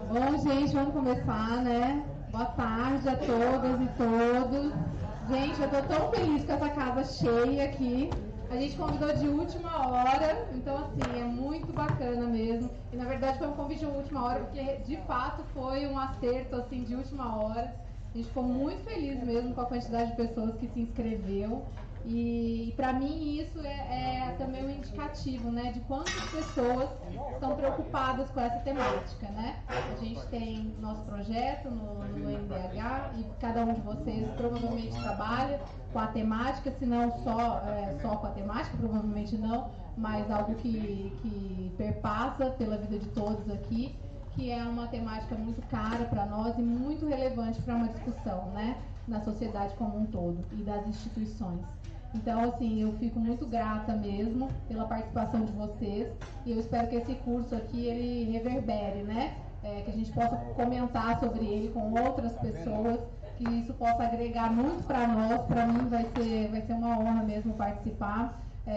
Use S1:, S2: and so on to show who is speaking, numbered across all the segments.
S1: Bom, gente, vamos começar, né? Boa tarde a todas e todos. Gente, eu tô tão feliz com essa casa cheia aqui. A gente convidou de última hora, então assim, é muito bacana mesmo. E na verdade foi um convite de última hora, porque de fato foi um acerto assim de última hora. A gente ficou muito feliz mesmo com a quantidade de pessoas que se inscreveu. E para mim isso é também um indicativo, né, de quantas pessoas estão preocupadas com essa temática, né? A gente tem nosso projeto no NDH e cada um de vocês provavelmente trabalha com a temática, se não só com a temática, provavelmente não, mas algo que perpassa pela vida de todos aqui, que é uma temática muito cara para nós e muito relevante para uma discussão, né, na sociedade como um todo e das instituições. Então, assim, eu fico muito grata mesmo pela participação de vocês e eu espero que esse curso aqui, ele reverbere, né, que a gente possa comentar sobre ele com outras pessoas, que isso possa agregar muito para nós. Para mim vai ser uma honra mesmo participar.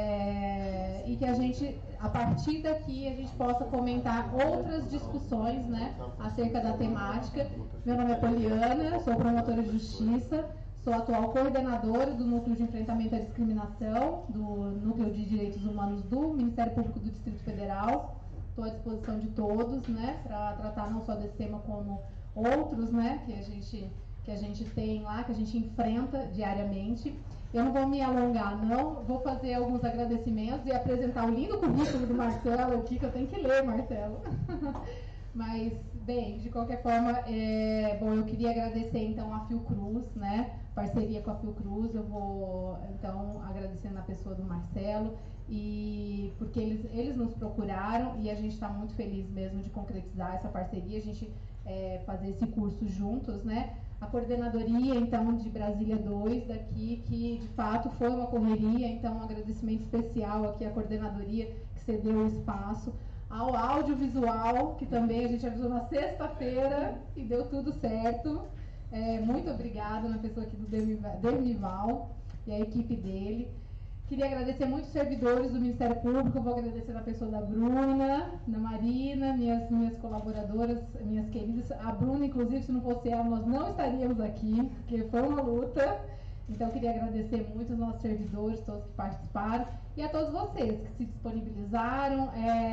S1: E que a gente, a partir daqui, a gente possa comentar outras discussões, né, acerca da temática. Meu nome é Poliana, sou promotora de justiça, sou atual coordenadora do Núcleo de Enfrentamento à Discriminação, do Núcleo de Direitos Humanos do Ministério Público do Distrito Federal. Estou à disposição de todos, né, para tratar não só desse tema como outros, né, que a gente tem lá, que a gente enfrenta diariamente. Eu não vou me alongar, não. Vou fazer alguns agradecimentos e apresentar o lindo currículo do Marcelo aqui, que eu tenho que ler, Marcelo. Mas, bem, de qualquer forma, eu queria agradecer, então, a Fiocruz, né, parceria com a Fiocruz. Eu vou, então, agradecendo a pessoa do Marcelo, e porque eles nos procuraram e a gente está muito feliz mesmo de concretizar essa parceria, a gente fazer esse curso juntos, né. A coordenadoria, então, de Brasília 2, daqui, que de fato foi uma correria, então um agradecimento especial aqui à coordenadoria que cedeu o espaço, ao audiovisual, que também a gente avisou na sexta-feira e deu tudo certo. Muito obrigada na pessoa aqui do Dermival e a equipe dele. Queria agradecer muito os servidores do Ministério Público. Eu vou agradecer na pessoa da Bruna, da Marina, minhas colaboradoras, minhas queridas. A Bruna, inclusive, se não fosse ela, nós não estaríamos aqui, porque foi uma luta. Então, queria agradecer muito os nossos servidores, todos que participaram, e a todos vocês que se disponibilizaram.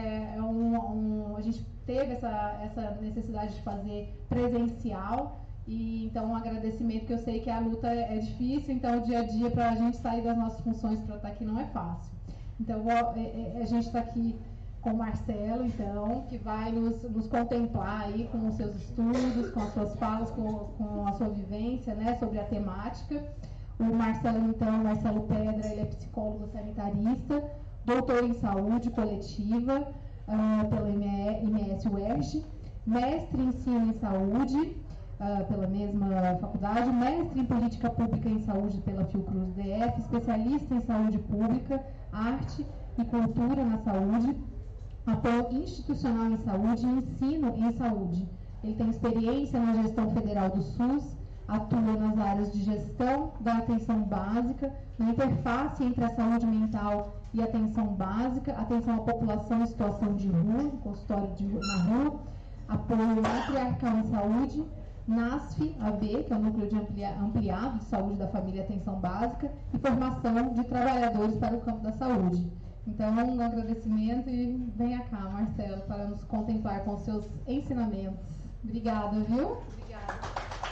S1: A gente teve essa necessidade de fazer presencial. E então um agradecimento, que eu sei que a luta é difícil, então o dia a dia para a gente sair das nossas funções para estar aqui não é fácil. Então a gente está aqui com o Marcelo, então, que vai nos contemplar aí com os seus estudos, com as suas falas, com a sua vivência, né, sobre a temática. O Marcelo, então, Marcelo Pedra, ele é psicólogo sanitarista, doutor em saúde coletiva pela IMS UERJ, mestre em ensino em saúde pela mesma faculdade, mestre em política pública em saúde pela Fiocruz DF, especialista em saúde pública, arte e cultura na saúde, apoio institucional em saúde e ensino em saúde. Ele tem experiência na gestão federal do SUS, atua nas áreas de gestão da atenção básica, na interface entre a saúde mental e a atenção básica, atenção à população em situação de rua, consultório na rua, apoio matriarcal em saúde, NASF-AB, que é o Núcleo de Ampliado de Saúde da Família e Atenção Básica, e formação de trabalhadores para o campo da saúde. Então, um agradecimento e venha cá, Marcelo, para nos contemplar com seus ensinamentos. Obrigada, viu? Obrigada.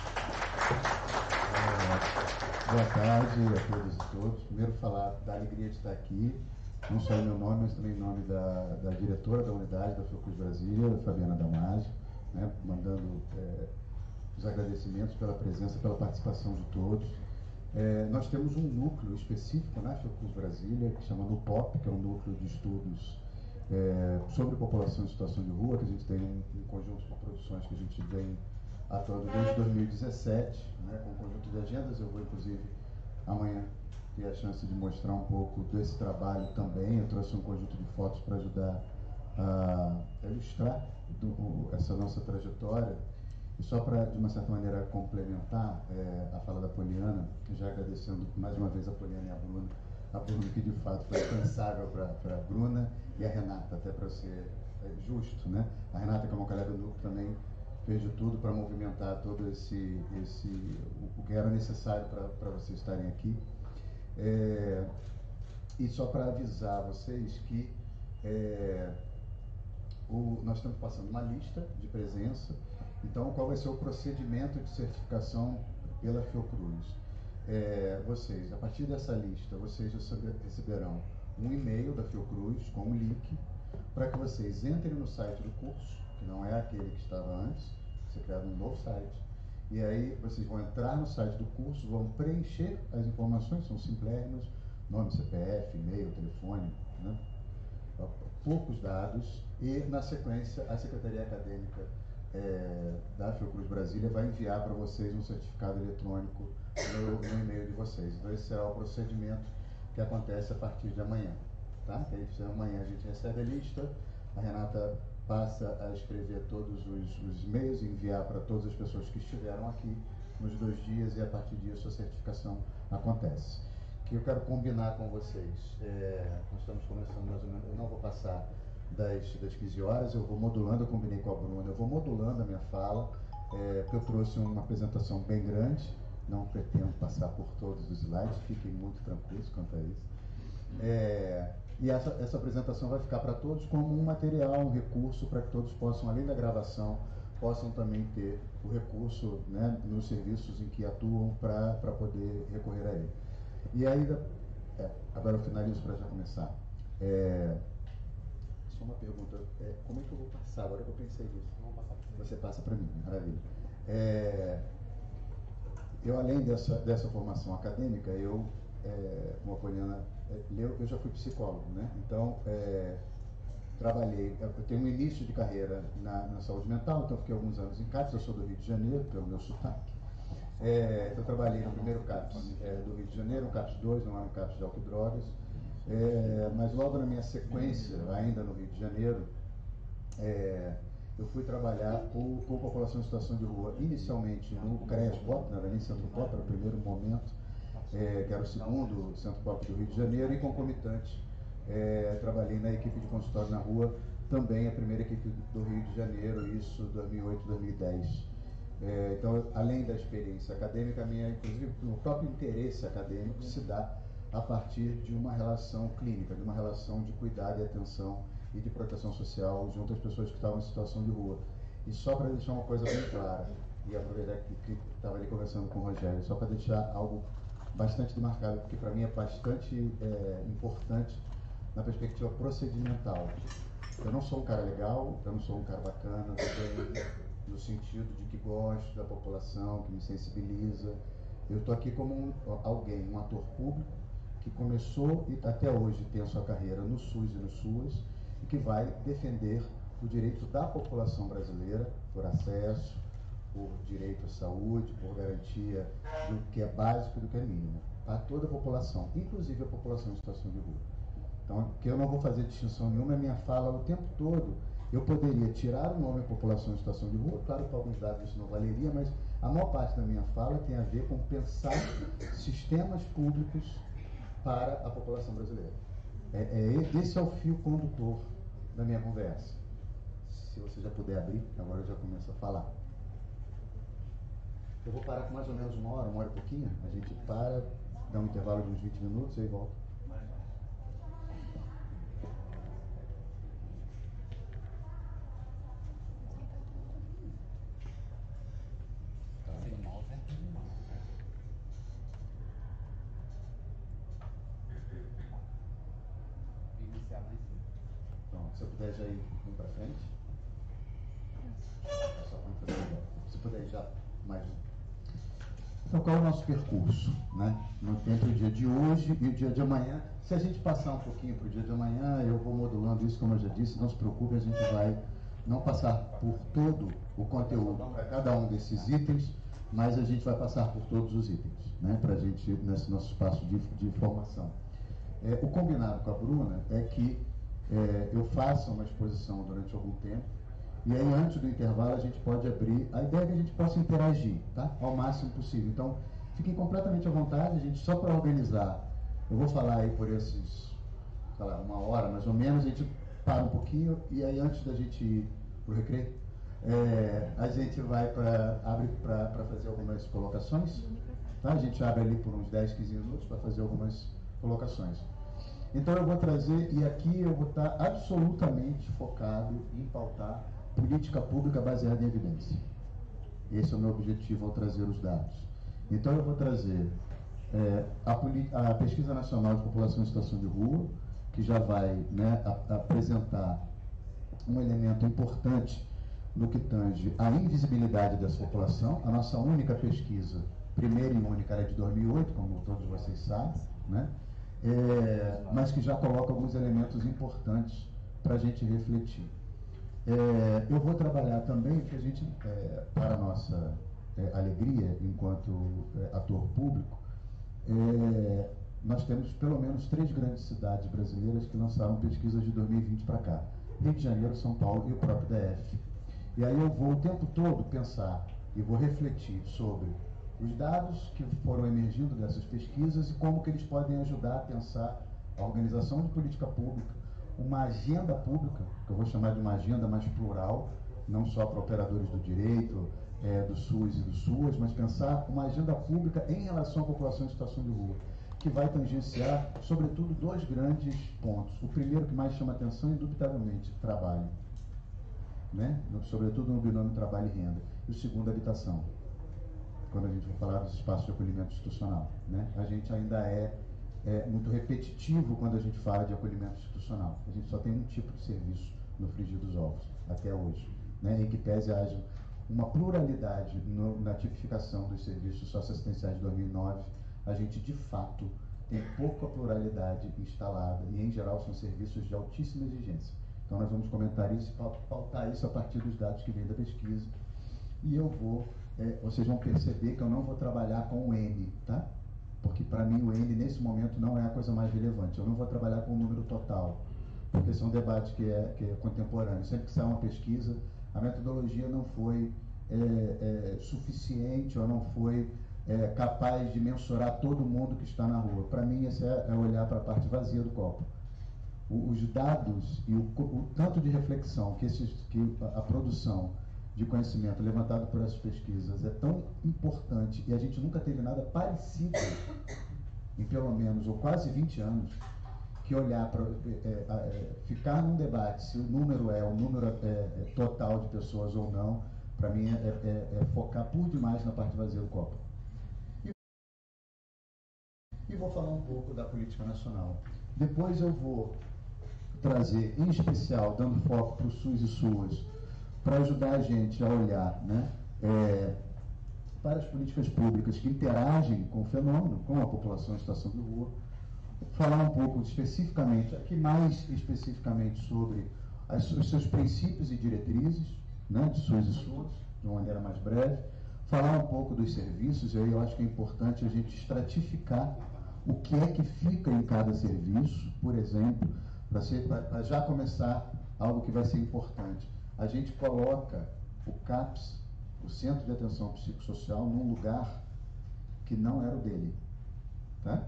S2: Boa tarde a todos e todos. Primeiro, falar da alegria de estar aqui, não só em meu nome, mas também em nome da diretora da unidade da Fiocruz Brasília, Fabiana Damasio, né, mandando os agradecimentos pela presença, pela participação de todos. Nós temos um núcleo específico na Fiocruz Brasília, que chama NUPOP, que é um núcleo de estudos sobre população em situação de rua, que a gente tem um conjunto de produções que a gente vem atuando desde 2017, né, com um conjunto de agendas. Eu vou, inclusive, amanhã ter a chance de mostrar um pouco desse trabalho também. Eu trouxe um conjunto de fotos para ajudar a ilustrar essa nossa trajetória. E só para, de uma certa maneira, complementar a fala da Poliana, já agradecendo mais uma vez a Poliana e a Bruna, que de fato foi incansável para a Bruna, e a Renata, até para ser justo, né? A Renata, que é uma colega do núcleo, também fez de tudo para movimentar todo o que era necessário para vocês estarem aqui. E só para avisar vocês que nós estamos passando uma lista de presença. Então, qual vai ser o procedimento de certificação pela Fiocruz? Vocês, a partir dessa lista, vocês receberão um e-mail da Fiocruz com um link para que vocês entrem no site do curso, que não é aquele que estava antes, você criar um novo site. E aí vocês vão entrar no site do curso, vão preencher as informações, são simplérrimas, nome, CPF, e-mail, telefone, né? Poucos dados, e na sequência a Secretaria Acadêmica da Fiocruz Brasília vai enviar para vocês um certificado eletrônico no e-mail de vocês. Então esse será o procedimento que acontece a partir de amanhã, tá? Amanhã a gente recebe a lista, a Renata passa a escrever todos os e-mails e enviar para todas as pessoas que estiveram aqui nos 2 dias, e a partir disso a certificação acontece. O que eu quero combinar com vocês, nós estamos começando mais ou menos, eu não vou passar das 15 horas, eu vou modulando, eu combinei com a Bruna, eu vou modulando a minha fala, porque eu trouxe uma apresentação bem grande, não pretendo passar por todos os slides, fiquem muito tranquilos quanto a isso. E essa apresentação vai ficar para todos como um material, um recurso, para que todos possam, além da gravação, possam também ter o recurso, né, nos serviços em que atuam para poder recorrer a ele. E ainda, agora eu finalizo para já começar. Só uma pergunta, como é que eu vou passar? Agora que eu pensei nisso. Você passa para mim, maravilha. Eu, além dessa formação acadêmica, como a Poliana leu, eu já fui psicólogo, né? Então, trabalhei, eu tenho um início de carreira na saúde mental, então fiquei alguns anos em CAPS, eu sou do Rio de Janeiro, pelo meu sotaque. Eu trabalhei no primeiro CAPS do Rio de Janeiro, no CAPS 2, não era um CAPS de álcool e drogas, mas logo na minha sequência, ainda no Rio de Janeiro, eu fui trabalhar com população em situação de rua, inicialmente no CREAS POP, não era nem Centro POP, era o primeiro momento, que era o segundo Centro POP do Rio de Janeiro, e concomitante, trabalhei na equipe de consultório na rua, também a primeira equipe do Rio de Janeiro, isso 2008, 2010. Então, além da experiência acadêmica, inclusive o próprio interesse acadêmico se dá a partir de uma relação clínica, de uma relação de cuidado e atenção e de proteção social junto às pessoas que estavam em situação de rua. E só para deixar uma coisa bem clara, e aproveitar que estava ali conversando com o Rogério, só para deixar algo bastante demarcado, porque para mim é bastante importante na perspectiva procedimental. Eu não sou um cara legal, eu não sou um cara bacana, no sentido de que gosto da população, que me sensibiliza. Eu estou aqui como alguém, um ator público, que começou e até hoje tem a sua carreira no SUS e no SUAS, e que vai defender o direito da população brasileira por acesso, por direito à saúde, por garantia do que é básico e do que é mínimo, para toda a população, inclusive a população em situação de rua. Então, que eu não vou fazer distinção nenhuma, a minha fala o tempo todo, eu poderia tirar o nome da população em situação de rua, claro que para alguns dados isso não valeria, mas a maior parte da minha fala tem a ver com pensar sistemas públicos para a população brasileira. Esse é o fio condutor da minha conversa. Se você já puder abrir, agora eu já começo a falar. Eu vou parar com mais ou menos uma hora e pouquinho. A gente para, dá um intervalo de uns 20 minutos e aí volta. Então, se eu puder já ir para frente. Se puder já mais um. Então, qual é o nosso percurso, né? Entre o dia de hoje e o dia de amanhã. Se a gente passar um pouquinho para o dia de amanhã, eu vou modulando isso, como eu já disse, não se preocupe, a gente vai não passar por todo o conteúdo para cada um desses itens, mas a gente vai passar por todos os itens, né? Para a gente, nesse nosso espaço de formação. O combinado com a Bruna é que eu faça uma exposição durante algum tempo, e aí antes do intervalo a gente pode abrir, a ideia é que a gente possa interagir, tá? Ao máximo possível. Então, fiquem completamente à vontade, a gente só para organizar, eu vou falar aí por esses, sei lá, uma hora mais ou menos, a gente para um pouquinho, e aí antes da gente ir para o recreio, A gente vai abre para fazer algumas colocações. Tá? A gente abre ali por uns 10, 15 minutos para fazer algumas colocações. Então eu vou trazer, e aqui eu vou estar absolutamente focado em pautar política pública baseada em evidência. Esse é o meu objetivo ao trazer os dados. Então eu vou trazer a Pesquisa Nacional de População em Situação de Rua, que já vai, né, apresentar um elemento importante no que tange à invisibilidade dessa população. A nossa única pesquisa, primeira e única, era de 2008, como todos vocês sabem, né? Mas que já coloca alguns elementos importantes para a gente refletir. Eu vou trabalhar também, que a gente, para a nossa alegria, enquanto ator público, nós temos pelo menos 3 grandes cidades brasileiras que lançaram pesquisas de 2020 para cá: Rio de Janeiro, São Paulo e o próprio DF. E aí eu vou o tempo todo pensar e vou refletir sobre os dados que foram emergindo dessas pesquisas e como que eles podem ajudar a pensar a organização de política pública, uma agenda pública, que eu vou chamar de uma agenda mais plural, não só para operadores do direito, do SUS e do SUAS, mas pensar uma agenda pública em relação à população em situação de rua, que vai tangenciar, sobretudo, 2 grandes pontos. O primeiro, que mais chama atenção, indubitavelmente, trabalho, né? Sobretudo no binômio trabalho e renda. E o segundo, habitação, quando a gente for falar dos espaços de acolhimento institucional, né? A gente ainda é muito repetitivo quando a gente fala de acolhimento institucional. A gente só tem um tipo de serviço no frigir dos ovos, até hoje, né? Em que pese haja uma pluralidade na tipificação dos serviços socioassistenciais de 2009, a gente, de fato, tem pouca pluralidade instalada e, em geral, são serviços de altíssima exigência. Então, nós vamos comentar isso e pautar isso a partir dos dados que vêm da pesquisa. E eu vou, vocês vão perceber que eu não vou trabalhar com o N, tá? Porque, para mim, o N, nesse momento, não é a coisa mais relevante. Eu não vou trabalhar com o número total, porque esse é um debate que é contemporâneo. Sempre que sai uma pesquisa, a metodologia não foi suficiente ou não foi capaz de mensurar todo mundo que está na rua. Para mim, esse é olhar para a parte vazia do copo. Os dados e o tanto de reflexão que a produção de conhecimento levantado por essas pesquisas é tão importante, e a gente nunca teve nada parecido em pelo menos ou quase 20 anos, que olhar para ficar num debate se o número é o número total de pessoas ou não, para mim é focar por demais na parte vazia do copo. E vou falar um pouco da política nacional. Depois eu vou trazer, em especial, dando foco para o SUS e SUAS, para ajudar a gente a olhar, né, para as políticas públicas que interagem com o fenômeno, com a população em situação de rua, falar um pouco especificamente, aqui mais especificamente, sobre os seus princípios e diretrizes, né, de SUS e SUAS, de uma maneira mais breve, falar um pouco dos serviços, e aí eu acho que é importante a gente estratificar o que é que fica em cada serviço, por exemplo, para já começar algo que vai ser importante. A gente coloca o CAPS, o Centro de Atenção Psicossocial, num lugar que não era o dele. Tá?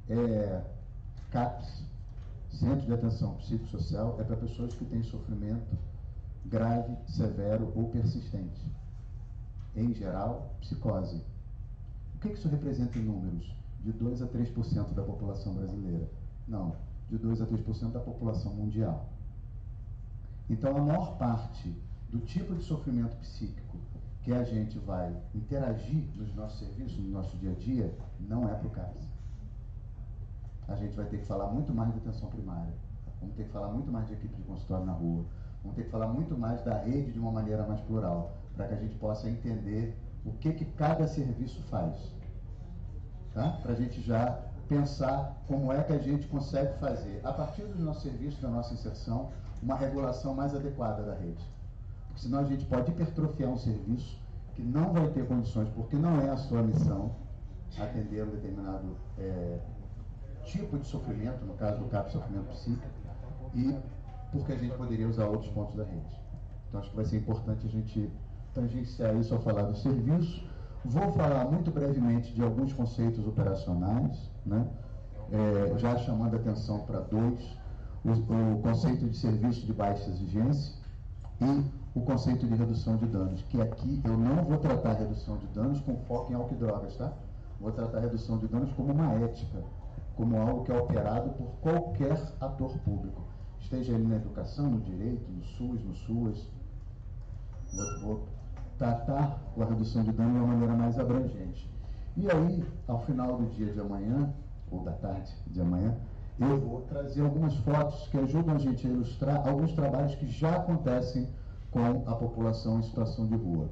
S2: CAPS, Centro de Atenção Psicossocial, é para pessoas que têm sofrimento grave, severo ou persistente. Em geral, psicose. O que isso representa em números? De 2 a 3% da população brasileira. Não, de 2 a 3% da população mundial. Então, a maior parte do tipo de sofrimento psíquico que a gente vai interagir nos nossos serviços, no nosso dia a dia, não é para o CAPS. A gente vai ter que falar muito mais de atenção primária, vamos ter que falar muito mais de equipe de consultório na rua, vamos ter que falar muito mais da rede de uma maneira mais plural, para que a gente possa entender o que cada serviço faz. Tá? Para a gente já pensar como é que a gente consegue fazer, a partir dos nossos serviços, da nossa inserção, uma regulação mais adequada da rede. Porque senão a gente pode hipertrofiar um serviço que não vai ter condições, porque não é a sua missão atender um determinado tipo de sofrimento, no caso do CAPS, sofrimento psíquico, e porque a gente poderia usar outros pontos da rede. Então acho que vai ser importante a gente tangenciar isso ao falar do serviço. Vou falar muito brevemente de alguns conceitos operacionais, né? Já chamando a atenção para 2, o conceito de serviço de baixa exigência, e o conceito de redução de danos, que aqui eu não vou tratar redução de danos com foco em álcool e drogas, tá? Vou tratar redução de danos como uma ética, como algo que é operado por qualquer ator público, esteja ele na educação, no direito, no SUS, no SUAS. Vou tratar a redução de dano de uma maneira mais abrangente. E aí, ao final do dia de amanhã, ou da tarde de amanhã, eu vou trazer algumas fotos que ajudam a gente a ilustrar alguns trabalhos que já acontecem com a população em situação de rua.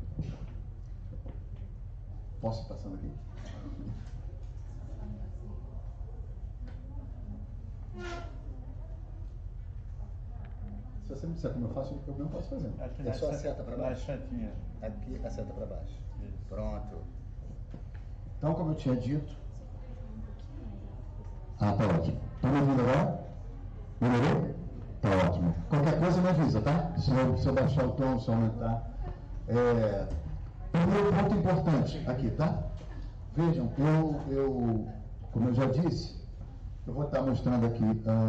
S2: Posso ir passando aqui? Se você me disser como eu faço, eu não posso fazer.
S3: É só a seta para baixo. Aqui a seta para baixo. Isso. Pronto.
S2: Então, como eu tinha dito... tá ótimo. Estão me ouvindo agora? Melhorou? Tá ótimo. Qualquer coisa me avisa, tá? Se eu baixar o tom, se eu aumentar. Primeiro ponto importante aqui, tá? Vejam, como eu já disse, eu vou estar mostrando aqui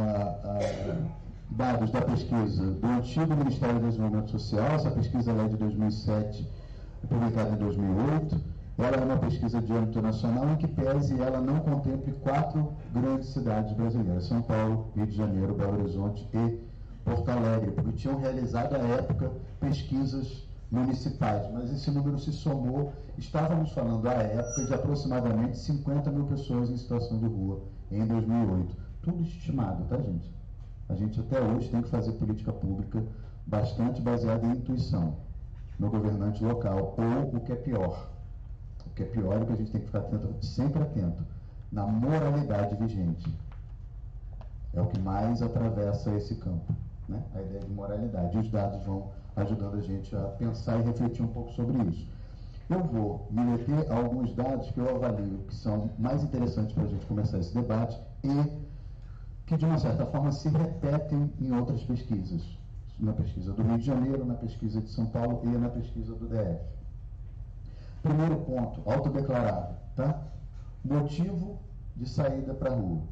S2: dados da pesquisa do antigo Ministério do Desenvolvimento Social. Essa pesquisa é de 2007, publicada em 2008. Ela é uma pesquisa de âmbito nacional em que pese ela não contemple 4 grandes cidades brasileiras: São Paulo, Rio de Janeiro, Belo Horizonte e Porto Alegre, porque tinham realizado à época pesquisas municipais, mas esse número se somou. Estávamos falando à época de aproximadamente 50 mil pessoas em situação de rua em 2008. Tudo estimado, tá, gente? A gente até hoje tem que fazer política pública bastante baseada em intuição, no governante local, ou o que é pior. O que é pior é que a gente tem que ficar sempre atento na moralidade vigente. É o que mais atravessa esse campo, né? A ideia de moralidade. E os dados vão ajudando a gente a pensar e refletir um pouco sobre isso. Eu vou me meter a alguns dados que eu avalio que são mais interessantes para a gente começar esse debate e que, de uma certa forma, se repetem em outras pesquisas. Na pesquisa do Rio de Janeiro, na pesquisa de São Paulo e na pesquisa do DF. Primeiro ponto, autodeclarado, tá? Motivo de saída para a rua: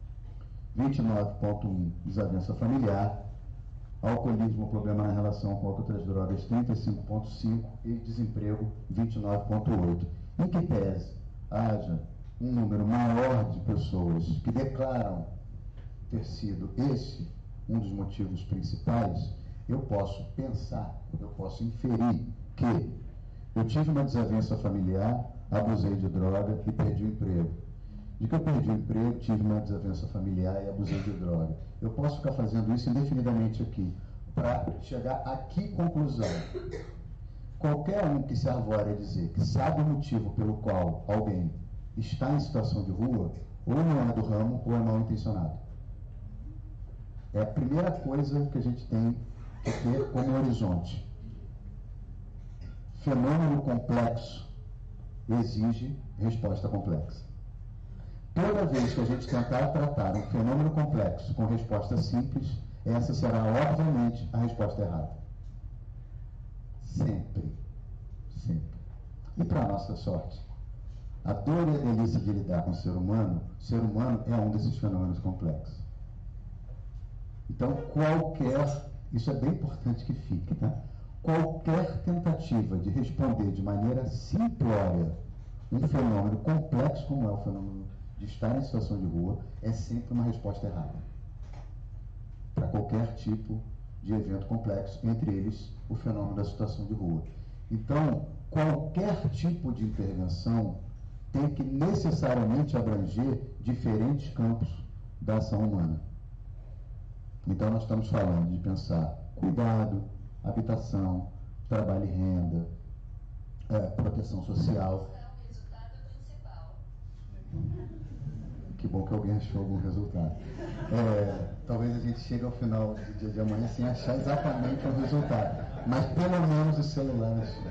S2: 29,1, desavença familiar; alcoolismo, problema na relação com outras drogas, 35,5, e desemprego, 29,8. Em que pese haja um número maior de pessoas que declaram ter sido esse um dos motivos principais, eu posso pensar, eu posso inferir que eu tive uma desavença familiar, abusei de droga e perdi o emprego. De que eu perdi o emprego, tive uma desavença familiar e abusei de droga. Eu posso ficar fazendo isso indefinidamente aqui, para chegar a que conclusão? Qualquer um que se arvore a dizer que sabe o motivo pelo qual alguém está em situação de rua, ou não é do ramo, ou é mal intencionado. É a primeira coisa que a gente tem que ter como horizonte. Fenômeno complexo exige resposta complexa. Toda vez que a gente tentar tratar um fenômeno complexo com resposta simples, essa será, obviamente, a resposta errada. Sempre. Sempre. E para a nossa sorte, a dor e a delícia de lidar com o ser humano é um desses fenômenos complexos. Então, isso é bem importante que fique, tá? Qualquer tentativa de responder de maneira simplória um fenômeno complexo como é o fenômeno de estar em situação de rua é sempre uma resposta errada. Para qualquer tipo de evento complexo, entre eles o fenômeno da situação de rua. Então, qualquer tipo de intervenção tem que necessariamente abranger diferentes campos da ação humana. Então, nós estamos falando de pensar cuidado, habitação, trabalho e renda, proteção social.
S4: O resultado principal.
S2: Que bom que alguém achou algum resultado. Talvez a gente chegue ao final do dia de amanhã sem achar exatamente o resultado, mas pelo menos o celular achou.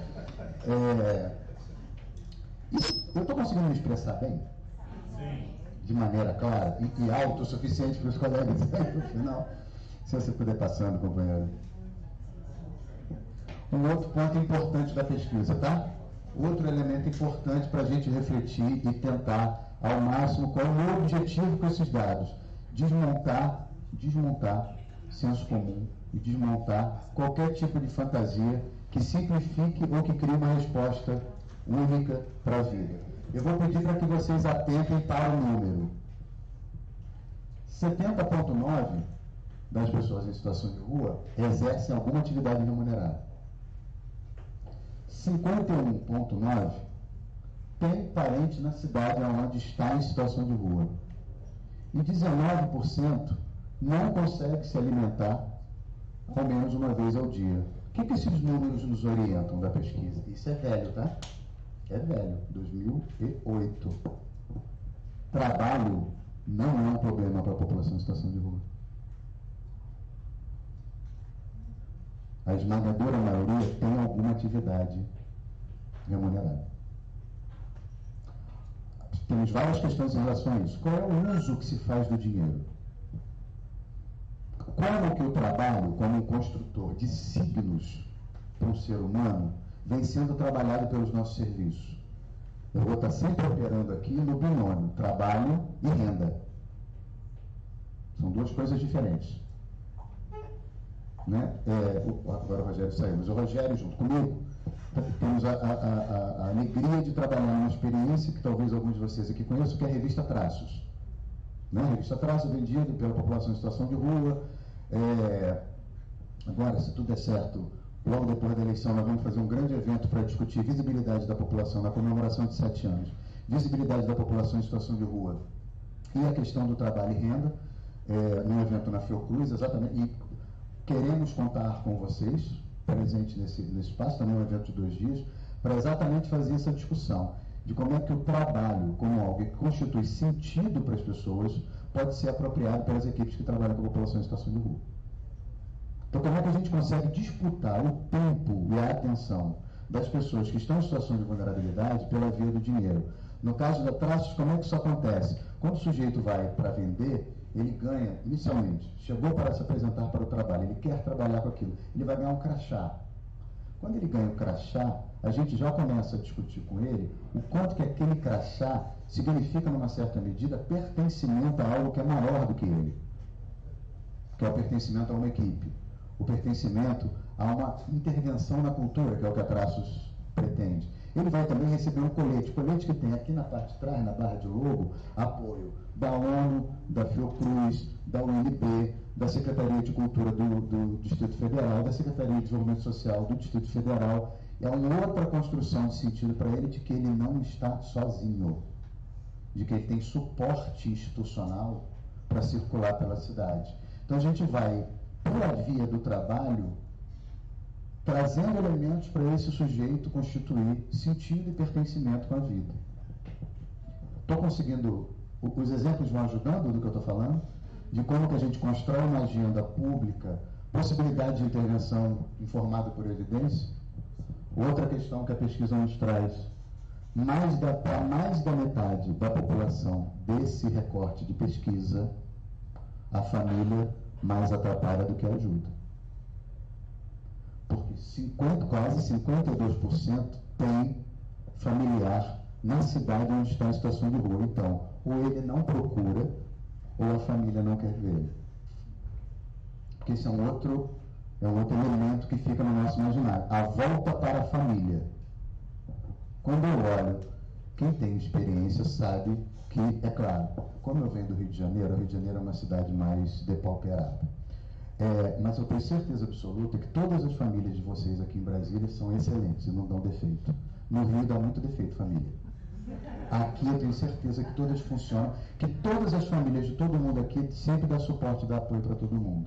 S2: Eu estou conseguindo me expressar bem? Sim. De maneira clara e autossuficiente para os colegas no final? Se você puder passando, companheiro. Um outro ponto importante da pesquisa, tá? Outro elemento importante para a gente refletir e tentar ao máximo qual é o meu objetivo com esses dados: desmontar senso comum e desmontar qualquer tipo de fantasia que simplifique ou que crie uma resposta única para a vida. Eu vou pedir para que vocês atentem para o número. 70,9% das pessoas em situação de rua exercem alguma atividade remunerada. 51,9% tem parente na cidade onde está em situação de rua. E 19% não consegue se alimentar ao menos uma vez ao dia. O que esses números nos orientam da pesquisa? Isso é velho, tá? É velho, 2008. Trabalho não é um problema para a população em situação de rua. A esmagadora maioria tem alguma atividade remunerada. Temos várias questões em relação a isso. Qual é o uso que se faz do dinheiro? Como que o trabalho, como um construtor de signos para um ser humano, vem sendo trabalhado pelos nossos serviços? Eu vou estar sempre operando aqui no binômio, trabalho e renda. São duas coisas diferentes. Né? Agora o Rogério saiu, mas o Rogério junto comigo, temos a alegria de trabalhar numa experiência que talvez alguns de vocês aqui conheçam, que é a revista Traços. Né? A revista Traços é vendida pela população em situação de rua. Agora, se tudo der certo, logo depois da eleição, nós vamos fazer um grande evento para discutir visibilidade da população na comemoração de 7 anos, visibilidade da população em situação de rua e a questão do trabalho e renda, num evento na Fiocruz, exatamente, e queremos contar com vocês, presentes nesse espaço, também um evento de 2 dias, para exatamente fazer essa discussão de como é que o trabalho, como algo que constitui sentido para as pessoas, pode ser apropriado pelas equipes que trabalham com a população em situação de rua. Então, como é que a gente consegue disputar o tempo e a atenção das pessoas que estão em situação de vulnerabilidade pela via do dinheiro? No caso da Traços, como é que isso acontece? Quando o sujeito vai para vender, ele ganha, inicialmente, chegou para se apresentar para o trabalho, ele quer trabalhar com aquilo, ele vai ganhar um crachá. Quando ele ganha o crachá, a gente já começa a discutir com ele o quanto que aquele crachá significa, numa certa medida, pertencimento a algo que é maior do que ele, que é o pertencimento a uma equipe, o pertencimento a uma intervenção na cultura, que é o que a Traços pretende. Ele vai também receber um colete que tem aqui na parte de trás, na barra de logo, apoio da ONU, da Fiocruz, da UNB, da Secretaria de Cultura do Distrito Federal, da Secretaria de Desenvolvimento Social do Distrito Federal. É uma outra construção de sentido para ele de que ele não está sozinho, de que ele tem suporte institucional para circular pela cidade. Então a gente vai, pela via do trabalho, trazendo elementos para esse sujeito constituir sentido e pertencimento com a vida. Estou conseguindo, os exemplos vão ajudando do que eu estou falando, de como que a gente constrói uma agenda pública, possibilidade de intervenção informada por evidência. Outra questão que a pesquisa nos traz, para mais da metade da população desse recorte de pesquisa, a família mais atrapalha do que ajuda. Porque quase 52% tem familiar na cidade onde está em situação de rua. Então, ou ele não procura, ou a família não quer ver ele. Porque esse é um outro elemento que fica no nosso imaginário. A volta para a família. Quando eu olho, quem tem experiência sabe que, é claro, como eu venho do Rio de Janeiro, o Rio de Janeiro é uma cidade mais depauperada. Mas eu tenho certeza absoluta que todas as famílias de vocês aqui em Brasília são excelentes e não dão defeito. No Rio dá muito defeito, família. Aqui eu tenho certeza que todas funcionam, que todas as famílias de todo mundo aqui sempre dá suporte e dá apoio para todo mundo.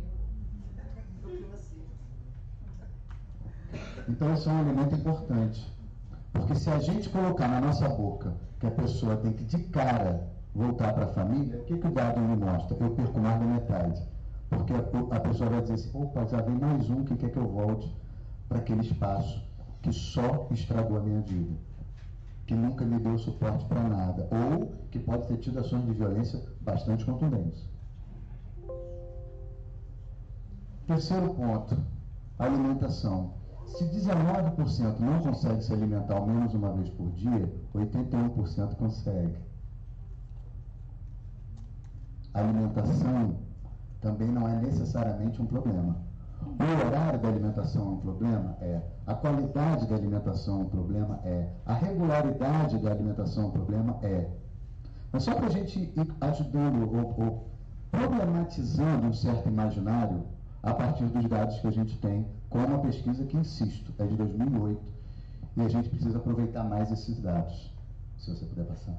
S2: Então esse é um elemento importante. Porque se a gente colocar na nossa boca que a pessoa tem que de cara voltar para a família, o que o dado me mostra? Eu perco mais da metade. Porque a pessoa vai dizer assim, opa, já vem mais um que quer que eu volte para aquele espaço que só estragou a minha vida, que nunca me deu suporte para nada, ou que pode ter tido ações de violência bastante contundentes. Terceiro ponto, alimentação. Se 19% não consegue se alimentar ao menos uma vez por dia, 81% consegue. A alimentação também não é necessariamente um problema. O horário da alimentação é um problema? É. A qualidade da alimentação é um problema? É. A regularidade da alimentação é um problema? É. Mas só para a gente ir ajudando ou problematizando um certo imaginário a partir dos dados que a gente tem, com uma pesquisa que, insisto, é de 2008, e a gente precisa aproveitar mais esses dados. Se você puder passar.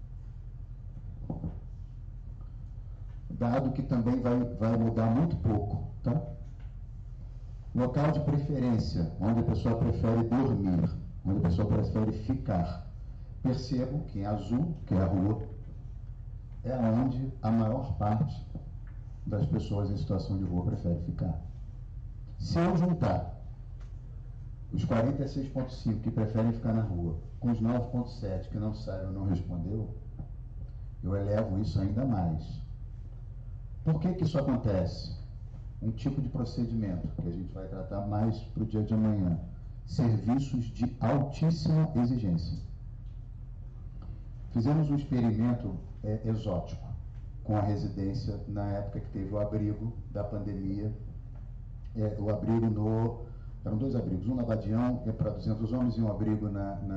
S2: Dado que também vai mudar muito pouco, tá? Local de preferência, onde a pessoa prefere dormir, onde a pessoa prefere ficar. Percebam que em azul, que é a rua, é onde a maior parte das pessoas em situação de rua prefere ficar. Se eu juntar os 46,5 que preferem ficar na rua com os 9,7 que não saíram, não respondeu, eu elevo isso ainda mais. Por que isso acontece? Um tipo de procedimento que a gente vai tratar mais para o dia de amanhã. Serviços de altíssima exigência. Fizemos um experimento exótico com a residência na época que teve o abrigo da pandemia. O abrigo eram 2 abrigos, um na Badião, para 200 homens, e um abrigo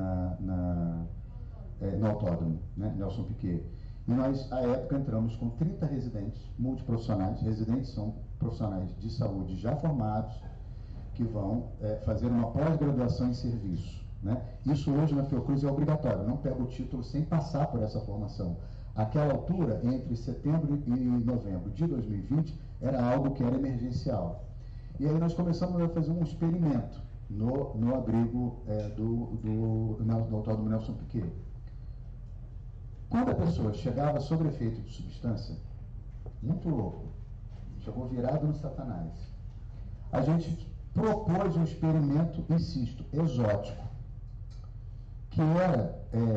S2: no Autódromo, né, Nelson Piquet. E nós, à época, entramos com 30 residentes multiprofissionais. Residentes são profissionais de saúde já formados, que vão fazer uma pós-graduação em serviço. Né? Isso hoje na Fiocruz é obrigatório, não pega o título sem passar por essa formação. Àquela altura, entre setembro e novembro de 2020, era algo que era emergencial. E aí nós começamos a fazer um experimento no abrigo do Autódromo Nelson Piquet. Quando a pessoa chegava sob efeito de substância, muito louco, chegou virado no Satanás, a gente propôs um experimento, insisto, exótico, que era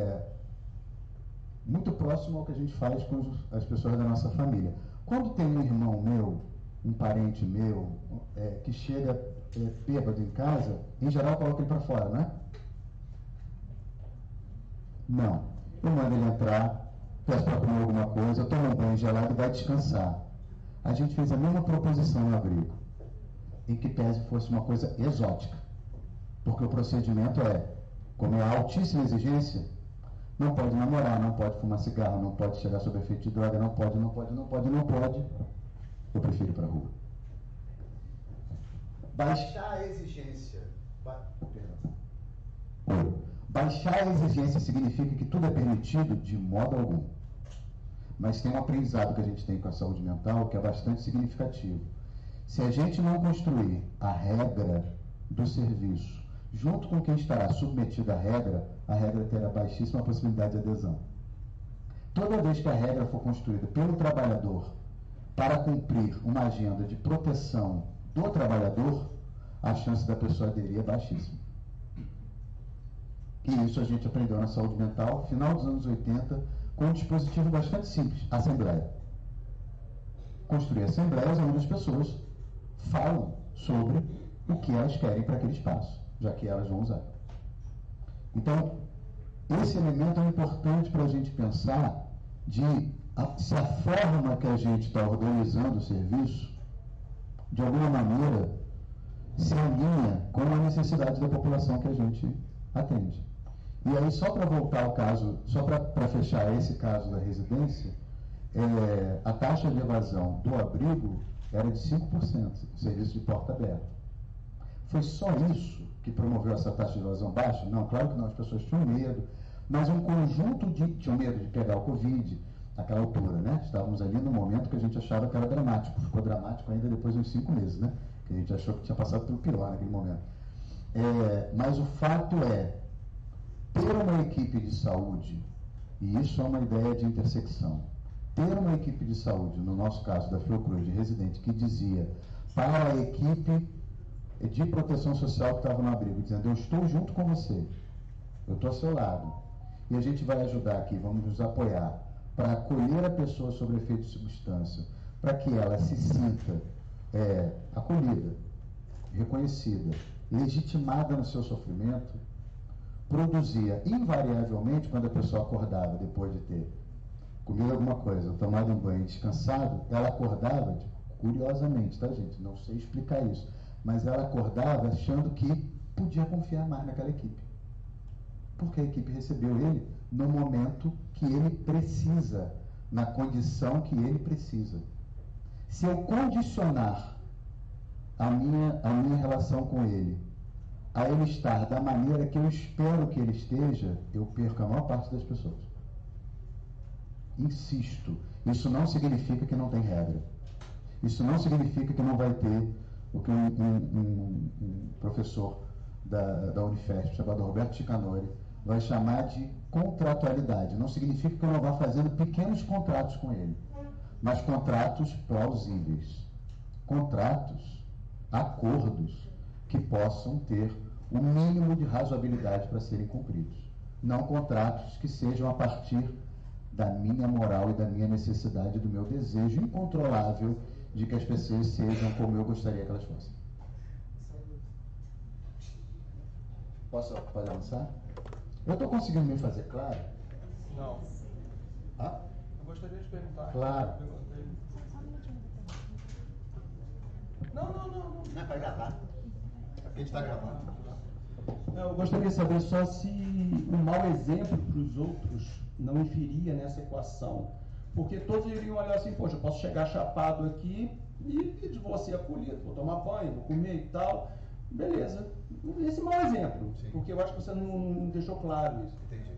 S2: muito próximo ao que a gente faz com as pessoas da nossa família. Quando tem um irmão meu, um parente meu, que chega bêbado em casa, em geral coloca ele para fora, não é? Não. Eu mando ele entrar, peço para comer alguma coisa, toma um banho gelado e vai descansar. A gente fez a mesma proposição no abrigo, em que pese fosse uma coisa exótica. Porque o procedimento como é altíssima exigência, não pode namorar, não pode fumar cigarro, não pode chegar sob efeito de droga, não pode. Eu prefiro ir para a rua. Baixar a exigência. Baixar a exigência significa que tudo é permitido de modo algum. Mas tem um aprendizado que a gente tem com a saúde mental que é bastante significativo. Se a gente não construir a regra do serviço junto com quem estará submetido à regra, a regra terá baixíssima possibilidade de adesão. Toda vez que a regra for construída pelo trabalhador para cumprir uma agenda de proteção do trabalhador, a chance da pessoa aderir é baixíssima. E isso a gente aprendeu na saúde mental, final dos anos 80, com um dispositivo bastante simples, a Assembleia. Construir assembleias onde as pessoas falam sobre o que elas querem para aquele espaço, já que elas vão usar. Então, esse elemento é importante para a gente pensar se a forma que a gente está organizando o serviço, de alguma maneira, se alinha com a necessidade da população que a gente atende. E aí, só para voltar ao caso, só para fechar esse caso da residência, a taxa de evasão do abrigo era de 5%, serviço de porta aberta. Foi só isso que promoveu essa taxa de evasão baixa? Não, claro que não, as pessoas tinham medo, mas um conjunto tinham medo de pegar o Covid, naquela altura, né? Estávamos ali no momento que a gente achava que era dramático, ficou dramático ainda depois de uns 5 meses, né? Que a gente achou que tinha passado pelo pior naquele momento. Mas o fato ter uma equipe de saúde, e isso é uma ideia de intersecção, ter uma equipe de saúde, no nosso caso da Fiocruz, de residente, que dizia para a equipe de proteção social que estava no abrigo, dizendo: eu estou junto com você, eu estou ao seu lado, e a gente vai ajudar aqui, vamos nos apoiar para acolher a pessoa sob efeito de substância, para que ela se sinta acolhida, reconhecida, legitimada no seu sofrimento, produzia invariavelmente, quando a pessoa acordava depois de ter comido alguma coisa, tomado um banho e descansado, ela acordava curiosamente, tá, gente? Não sei explicar isso. Mas ela acordava achando que podia confiar mais naquela equipe. Porque a equipe recebeu ele no momento que ele precisa, na condição que ele precisa. Se eu condicionar a minha relação com ele a ele estar da maneira que eu espero que ele esteja, eu perco a maior parte das pessoas. Insisto, isso não significa que não tem regra. Isso não significa que não vai ter o que um professor da Unifesp, chamado Roberto Chicanori, vai chamar de contratualidade. Não significa que eu não vá fazendo pequenos contratos com ele, mas contratos plausíveis. Contratos, acordos que possam ter o mínimo de razoabilidade para serem cumpridos. Não contratos que sejam a partir da minha moral e da minha necessidade, do meu desejo incontrolável de que as pessoas sejam como eu gostaria que elas fossem. Pode avançar? Eu estou conseguindo me fazer claro?
S5: Não.
S2: Ah?
S5: Eu gostaria de perguntar.
S2: Claro.
S5: Não.
S3: Não é para gravar. Aqui a gente está gravando.
S5: Eu gostaria de saber só se um mau exemplo para os outros não inferia nessa equação. Porque todos iriam olhar assim, poxa, eu posso chegar chapado aqui e vou ser acolhido, vou tomar banho, vou comer e tal. Beleza. Esse mau exemplo. Sim. Porque eu acho que você não deixou claro isso.
S3: Entendi.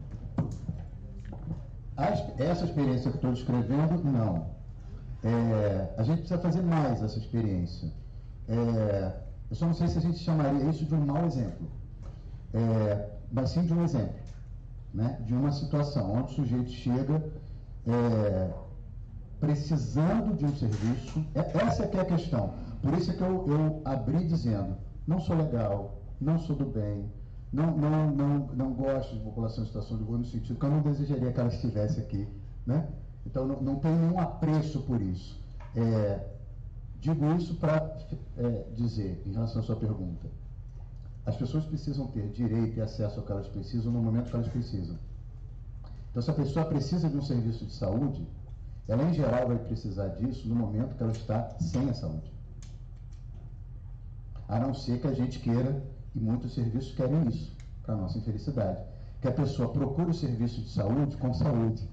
S2: Essa experiência que estou descrevendo, não. A gente precisa fazer mais essa experiência. Eu só não sei se a gente chamaria isso de um mau exemplo. Mas sim de um exemplo, né? De uma situação onde o sujeito chega precisando de um serviço. Essa é que é a questão. Por isso é que eu abri dizendo, não sou legal, não sou do bem, não gosto de população em situação de rua, no sentido que eu não desejaria que ela estivesse aqui, né? Então não tenho nenhum apreço por isso. Digo isso para dizer, em relação à sua pergunta, as pessoas precisam ter direito e acesso ao que elas precisam no momento que elas precisam. Então, se a pessoa precisa de um serviço de saúde, ela em geral vai precisar disso no momento que ela está sem a saúde. A não ser que a gente queira, e muitos serviços querem isso, para a nossa infelicidade, que a pessoa procure o serviço de saúde com saúde.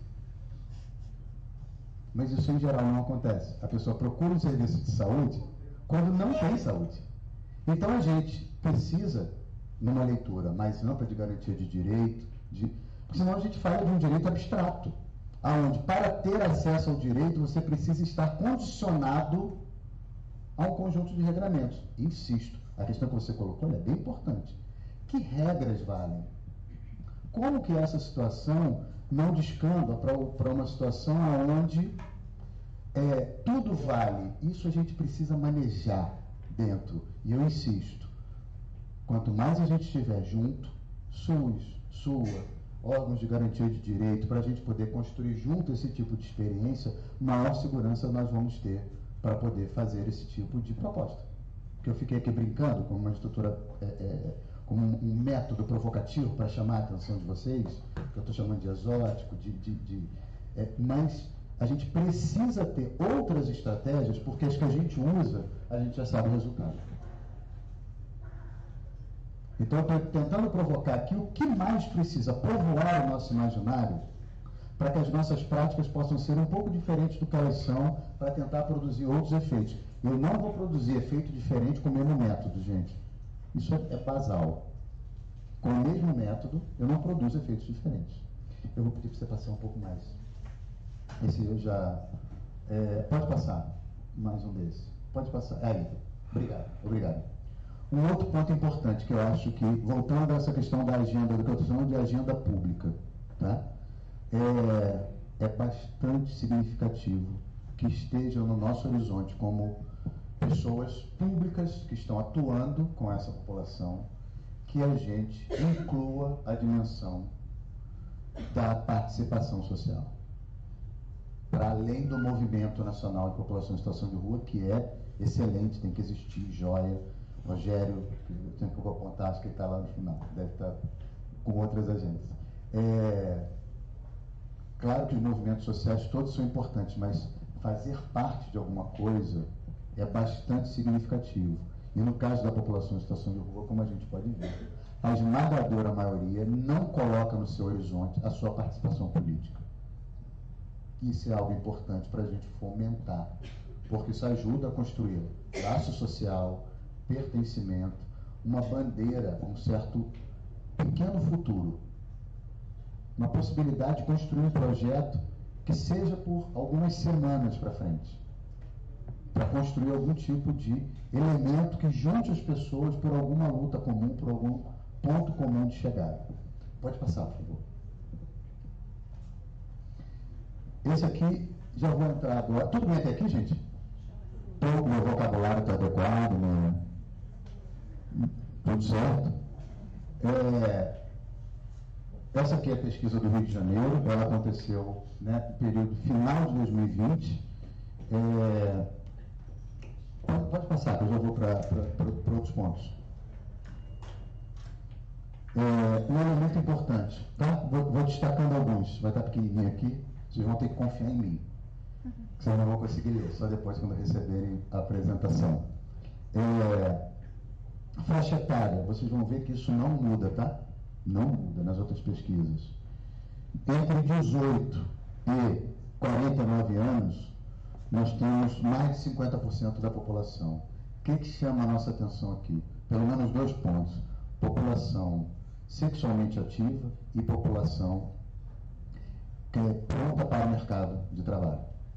S2: Mas isso em geral não acontece. A pessoa procura um serviço de saúde quando não tem saúde. Então a gente precisa, numa leitura mais ampla de garantia de direito, porque senão a gente fala de um direito abstrato, aonde para ter acesso ao direito você precisa estar condicionado a um conjunto de regramentos. Insisto, a questão que você colocou é bem importante. Que regras valem? Como que essa situação não descamba para uma situação onde tudo vale? Isso a gente precisa manejar dentro. E eu insisto, quanto mais a gente estiver junto, SUS, SUA, órgãos de garantia de direito, para a gente poder construir junto esse tipo de experiência, maior segurança nós vamos ter para poder fazer esse tipo de proposta. Porque eu fiquei aqui brincando como uma estrutura, como um método provocativo para chamar a atenção de vocês, que eu estou chamando de exótico, mas a gente precisa ter outras estratégias, porque as que a gente usa, a gente já sabe o resultado. Então, eu estou tentando provocar aqui o que mais precisa povoar o nosso imaginário para que as nossas práticas possam ser um pouco diferentes do que elas são, para tentar produzir outros efeitos. Eu não vou produzir efeito diferente com o mesmo método, gente. Isso é basal. Com o mesmo método, eu não produzo efeitos diferentes. Eu vou pedir para você passar um pouco mais. Esse eu já... pode passar mais um desse. Pode passar. Aí. Obrigado. Um outro ponto importante que eu acho que, voltando a essa questão da agenda, do que eu estou chamando de agenda pública, tá? É bastante significativo que estejam no nosso horizonte como pessoas públicas que estão atuando com essa população, que a gente inclua a dimensão da participação social. Para além do movimento nacional de população em situação de rua, que é excelente, tem que existir, joia. Rogério, que eu tenho que vou apontar, acho que ele está lá no final, deve estar com outras agendas. Claro que os movimentos sociais todos são importantes, mas fazer parte de alguma coisa é bastante significativo. E no caso da população em situação de rua, como a gente pode ver, a esmagadora maioria não coloca no seu horizonte a sua participação política. Isso é algo importante para a gente fomentar, porque isso ajuda a construir laço social, pertencimento, uma bandeira, um certo pequeno futuro, uma possibilidade de construir um projeto que seja por algumas semanas para frente, para construir algum tipo de elemento que junte as pessoas por alguma luta comum, por algum ponto comum de chegada. Pode passar, por favor. Esse aqui, já vou entrar agora. Tudo bem até aqui, gente? Todo meu vocabulário está adequado, né? Tudo certo? Essa aqui é a pesquisa do Rio de Janeiro. Ela aconteceu, né, no período final de 2020. Pode passar, que eu já vou para outros pontos. Um elemento importante, tá? Vou destacando alguns. Vai estar pequenininho aqui. Vocês vão ter que confiar em mim. Vocês não vão conseguir ler, só depois quando receberem a apresentação. Faixa etária, vocês vão ver que isso não muda, tá? Não muda nas outras pesquisas. Entre 18 e 49 anos, nós temos mais de 50% da população. O que chama a nossa atenção aqui? Pelo menos 2 pontos. População sexualmente ativa e população que é pronta para o mercado de trabalho.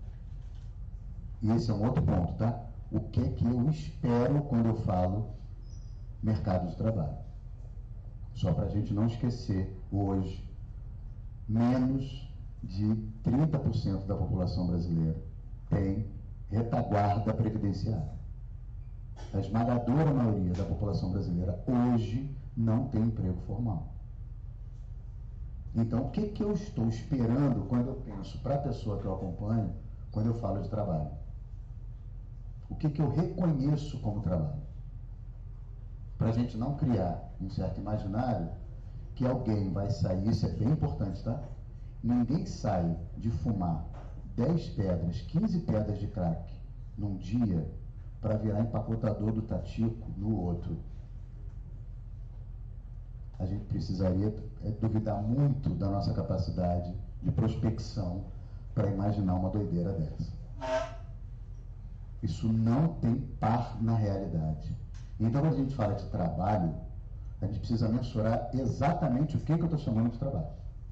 S2: E esse é um outro ponto, tá? O que eu espero quando eu falo mercado de trabalho? Só para a gente não esquecer, hoje, menos de 30% da população brasileira tem retaguarda previdenciária. A esmagadora maioria da população brasileira hoje não tem emprego formal. Então, o que eu estou esperando quando eu penso para a pessoa que eu acompanho, quando eu falo de trabalho? O que eu reconheço como trabalho? Para a gente não criar um certo imaginário que alguém vai sair, isso é bem importante, tá? Ninguém sai de fumar 10 pedras, 15 pedras de crack num dia para virar empacotador do Tatico no outro. A gente precisaria duvidar muito da nossa capacidade de prospecção para imaginar uma doideira dessa. Isso não tem par na realidade. Então, quando a gente fala de trabalho, a gente precisa mensurar exatamente o que eu estou chamando de trabalho.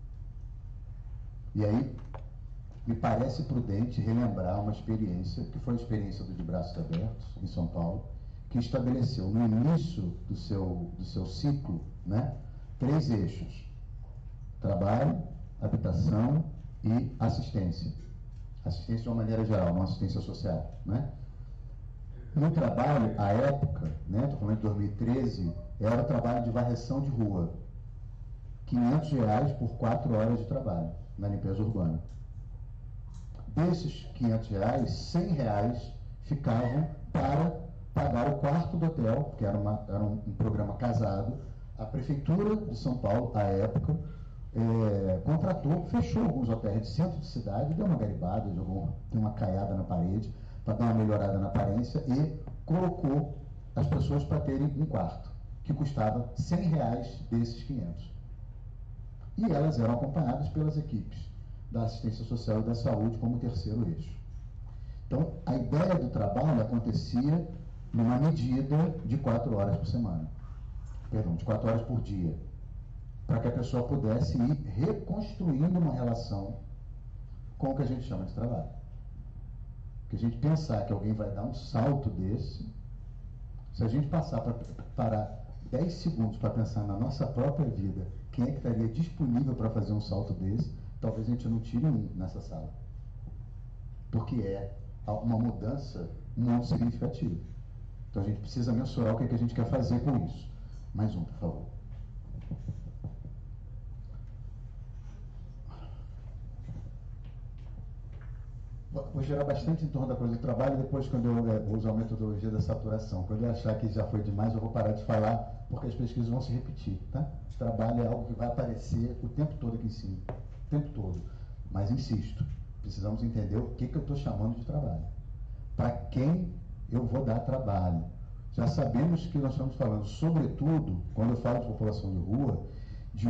S2: E aí, me parece prudente relembrar uma experiência, que foi a experiência do De Braços Abertos, em São Paulo, que estabeleceu no início do seu ciclo, né, 3 eixos: trabalho, habitação e assistência. Assistência de uma maneira geral, não assistência social, né? No trabalho, à época, né, estou falando de 2013, era trabalho de varreção de rua. R$500 por 4 horas de trabalho na limpeza urbana. Desses R$500, R$100 ficavam para pagar o quarto do hotel, porque era um programa casado. A Prefeitura de São Paulo, à época, contratou, fechou alguns hotéis de centro de cidade, deu uma garibada, deu uma caiada na parede, para dar uma melhorada na aparência, e colocou as pessoas para terem um quarto, que custava R$100 desses 500. E elas eram acompanhadas pelas equipes da assistência social e da saúde como terceiro eixo. Então, a ideia do trabalho acontecia numa medida de 4 horas por semana. Perdão, de 4 horas por dia. Para que a pessoa pudesse ir reconstruindo uma relação com o que a gente chama de trabalho. Porque a gente pensar que alguém vai dar um salto desse, se a gente passar para 10 segundos para pensar na nossa própria vida, quem é que estaria disponível para fazer um salto desse, talvez a gente não tire um nessa sala. Porque é uma mudança muito significativa. Então a gente precisa mensurar o que a gente quer fazer com isso. Mais um, por favor. Vou gerar bastante em torno da coisa do trabalho, depois quando eu usar a metodologia da saturação. Quando eu achar que já foi demais, eu vou parar de falar, porque as pesquisas vão se repetir, tá? Trabalho é algo que vai aparecer o tempo todo aqui em cima. O tempo todo. Mas insisto, precisamos entender o que eu estou chamando de trabalho. Para quem eu vou dar trabalho. Já sabemos que nós estamos falando, sobretudo, quando eu falo de população de rua, de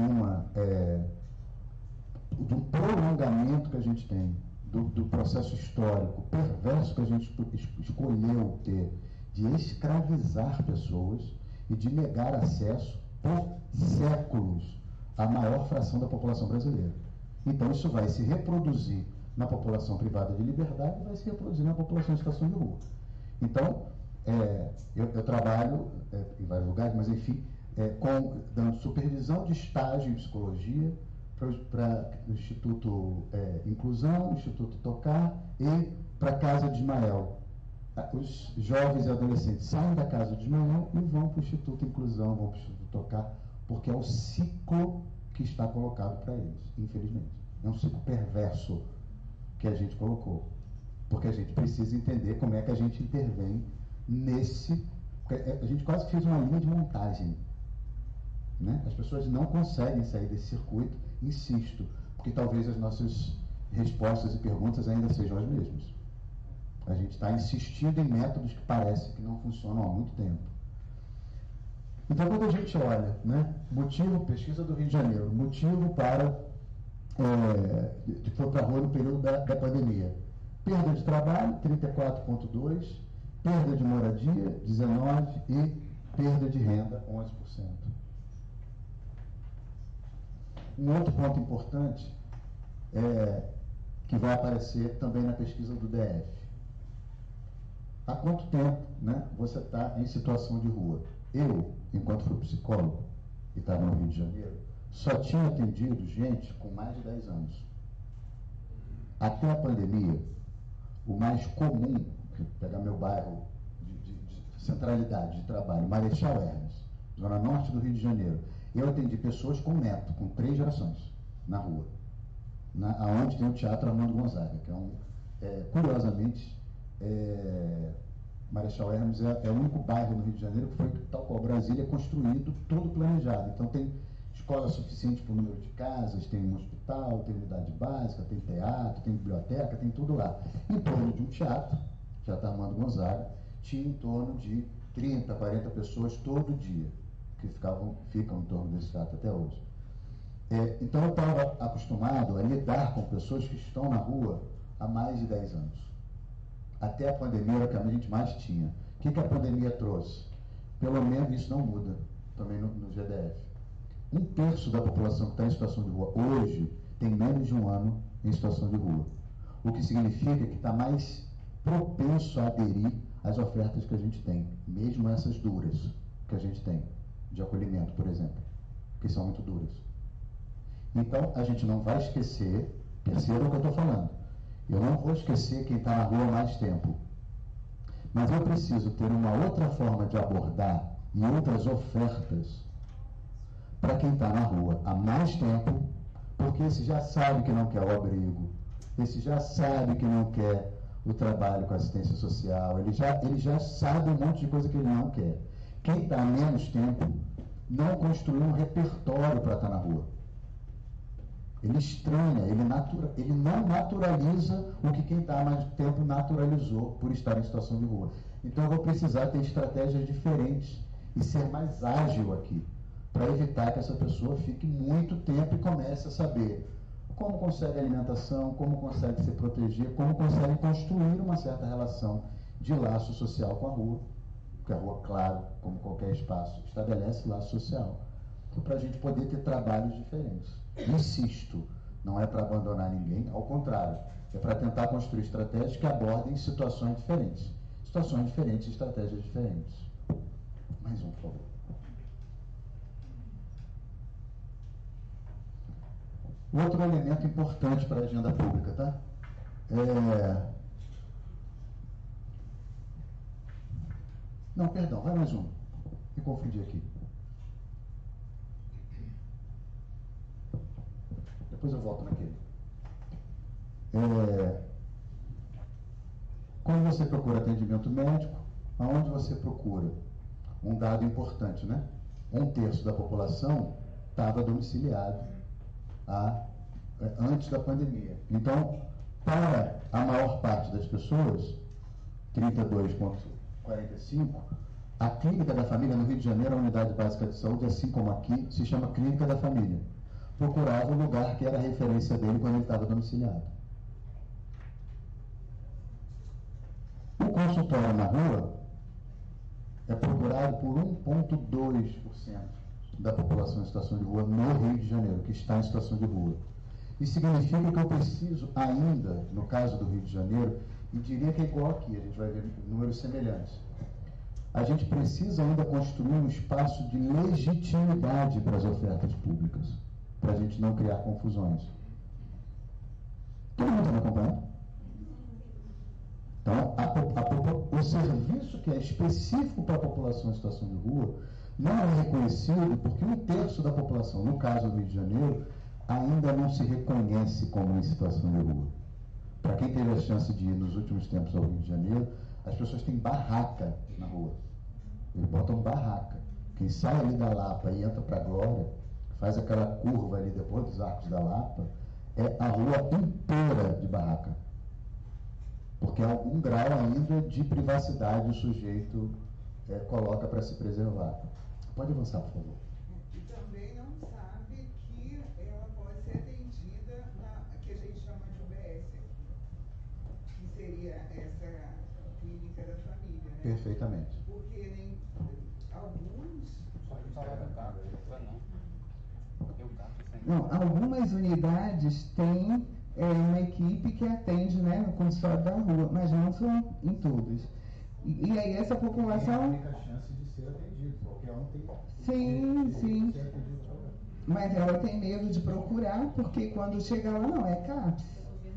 S2: um prolongamento que a gente tem, do processo histórico perverso que a gente escolheu ter, de escravizar pessoas e de negar acesso por séculos à maior fração da população brasileira. Então, isso vai se reproduzir na população privada de liberdade e vai se reproduzir na população em situação de rua. Então, eu trabalho em vários lugares, mas enfim, dando supervisão de estágio em psicologia para o Instituto Inclusão, Instituto Tocar e para a Casa de Ismael. Os jovens e adolescentes saem da Casa de Ismael e vão para o Instituto Inclusão, vão para o Instituto Tocar, porque é o ciclo que está colocado para eles, infelizmente. É um ciclo perverso que a gente colocou, porque a gente precisa entender como é que a gente intervém nesse... A gente quase fez uma linha de montagem, né? As pessoas não conseguem sair desse circuito, insisto, porque talvez as nossas respostas e perguntas ainda sejam as mesmas. A gente está insistindo em métodos que parece que não funcionam há muito tempo. Então, quando a gente olha, né, motivo, pesquisa do Rio de Janeiro, motivo para de for para a rua no período da pandemia. Perda de trabalho, 34,2%, perda de moradia, 19%, e perda de renda, 11%. Um outro ponto importante que vai aparecer também na pesquisa do DF. Há quanto tempo, né, você está em situação de rua? Eu, enquanto fui psicólogo e estava no Rio de Janeiro, só tinha atendido gente com mais de 10 anos. Até a pandemia, o mais comum, pegar meu bairro de centralidade de trabalho, Marechal Hermes, zona norte do Rio de Janeiro, eu atendi pessoas com neto, com 3 gerações, na rua, aonde tem o Teatro Armando Gonzaga, que curiosamente, Marechal Hermes é o único bairro no Rio de Janeiro que foi, tal qual Brasília, construído, todo planejado. Então tem escola suficiente para o número de casas, tem um hospital, tem unidade básica, tem teatro, tem biblioteca, tem tudo lá. Em torno de um teatro Armando Gonzaga, tinha em torno de 30, 40 pessoas todo dia, que ficam em torno desse teatro até hoje. Então eu estava acostumado a lidar com pessoas que estão na rua há mais de 10 anos. Até a pandemia era o que a gente mais tinha. O que a pandemia trouxe? Pelo menos isso não muda, também no GDF. 1/3 da população que está em situação de rua hoje tem menos de um ano em situação de rua. O que significa que está mais propenso a aderir às ofertas que a gente tem, mesmo essas duras que a gente tem, de acolhimento, por exemplo, que são muito duras. Então, a gente não vai esquecer, perceba o que eu estou falando, eu não vou esquecer quem está na rua há mais tempo, mas eu preciso ter uma outra forma de abordar e outras ofertas para quem está na rua há mais tempo, porque esse já sabe que não quer o abrigo, esse já sabe que não quer o trabalho com assistência social, ele já sabe um monte de coisa que ele não quer. Quem está há menos tempo não construiu um repertório para estar na rua. Ele estranha, ele não naturaliza o que quem está há mais tempo naturalizou por estar em situação de rua. Então eu vou precisar ter estratégias diferentes e ser mais ágil aqui, para evitar que essa pessoa fique muito tempo e comece a saber como consegue alimentação, como consegue se proteger, como consegue construir uma certa relação de laço social com a rua, porque a rua, claro, como qualquer espaço, estabelece laço social, para a gente poder ter trabalhos diferentes. Insisto, não é para abandonar ninguém, ao contrário, é para tentar construir estratégias que abordem situações diferentes, estratégias diferentes. Mais um, por favor. Outro elemento importante para a agenda pública, tá? Não, perdão, vai mais um. Me confundi aqui. Depois eu volto naquele. Quando você procura atendimento médico, aonde você procura? Um dado importante, né? 1/3 da população estava domiciliado antes da pandemia. Então, Para a maior parte das pessoas, 32,45%, a Clínica da Família no Rio de Janeiro, a unidade básica de saúde, assim como aqui, se chama Clínica da Família. Procurava o lugar que era a referência dele quando ele estava domiciliado. O consultório na rua é procurado por 1,2% da população em situação de rua no Rio de Janeiro, que está em situação de rua. Isso significa que eu preciso ainda, no caso do Rio de Janeiro, e diria que é igual aqui, a gente vai ver números semelhantes. A gente precisa ainda construir um espaço de legitimidade para as ofertas públicas, para a gente não criar confusões. Todo mundo está me acompanhando? Então, o serviço que é específico para a população em situação de rua não é reconhecido porque 1/3 da população, no caso do Rio de Janeiro, ainda não se reconhece como em situação de rua. Para quem teve a chance de ir nos últimos tempos ao Rio de Janeiro, as pessoas têm barraca na rua. Eles botam barraca. Quem sai ali da Lapa e entra para a Glória, faz aquela curva ali depois dos Arcos da Lapa, é a rua inteira de barraca. Porque há algum grau ainda de privacidade o sujeito coloca para se preservar. Pode avançar, por favor.
S6: E também não sabe que ela pode ser atendida na que a gente chama de UBS, que seria essa clínica da família, né?
S2: Perfeitamente.
S6: Porque nem alguns...
S7: Não, algumas unidades têm uma equipe que atende, né, no consultório da rua, mas não são em todas. E aí essa população...
S2: Tem a única chance de ser atendido, qualquer um tem...
S7: Sim. Mas ela tem medo de procurar, porque quando chega lá, não, é CAPS.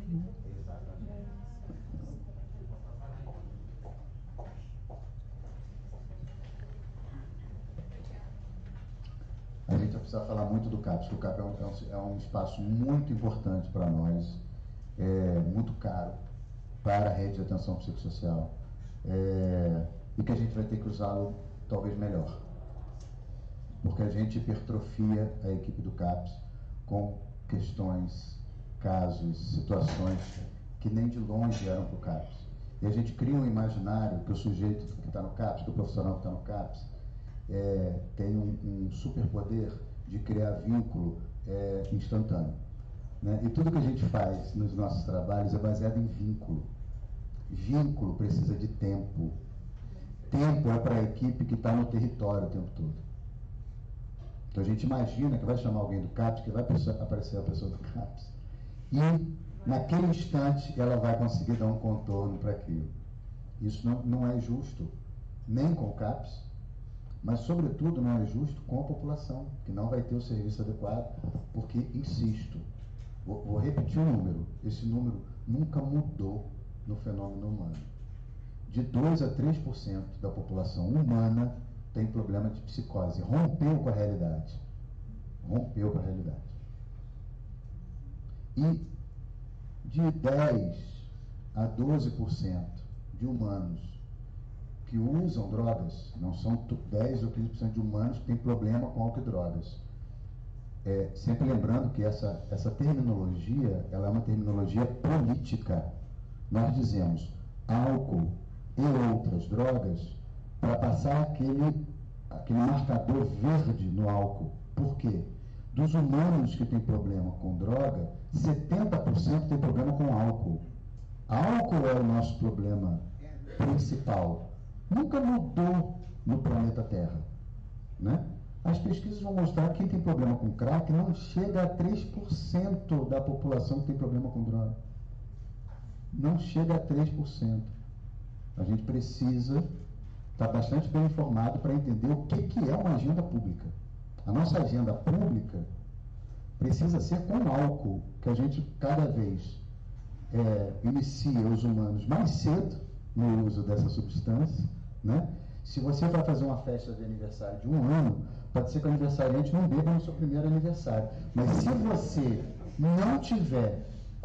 S2: A gente vai precisar falar muito do CAPS, porque o CAPS é um espaço muito importante para nós, muito caro para a rede de atenção psicossocial, e que a gente vai ter que usá-lo talvez melhor. Porque a gente hipertrofia a equipe do CAPS com questões, casos, situações que nem de longe eram para o CAPS. E a gente cria um imaginário que o sujeito que está no CAPS, que o profissional que está no CAPS, tem um superpoder de criar vínculo instantâneo. Né? E tudo que a gente faz nos nossos trabalhos é baseado em vínculo. Vínculo precisa de tempo. Tempo é para a equipe que está no território o tempo todo. Então a gente imagina que vai chamar alguém do CAPS, que vai aparecer a pessoa do CAPS, e naquele instante ela vai conseguir dar um contorno para aquilo. Isso não é justo, nem com o CAPS, mas sobretudo não é justo com a população, que não vai ter o serviço adequado, porque, insisto, vou repetir um número, esse número nunca mudou no fenômeno humano. De 2 a 3% da população humana tem problema de psicose, rompeu com a realidade. Rompeu com a realidade. E de 10 a 12% de humanos que usam drogas, não são 10 ou 15% de humanos que têm problema com álcool e drogas. Sempre lembrando que essa terminologia, ela é uma terminologia política. Nós dizemos álcool e outras drogas para passar aquele marcador verde no álcool. Por quê? Dos humanos que têm problema com droga, 70% tem problema com álcool. Álcool é o nosso problema principal. Nunca mudou no planeta Terra. Né? As pesquisas vão mostrar que quem tem problema com crack não chega a 3% da população que tem problema com droga. Não chega a 3%. A gente precisa estar bastante bem informado para entender o que é uma agenda pública. A nossa agenda pública precisa ser com álcool, que a gente cada vez inicia os humanos mais cedo no uso dessa substância. Né? Se você vai fazer uma festa de aniversário de 1 ano, pode ser que o aniversariante não beba no seu primeiro aniversário. Mas se você não tiver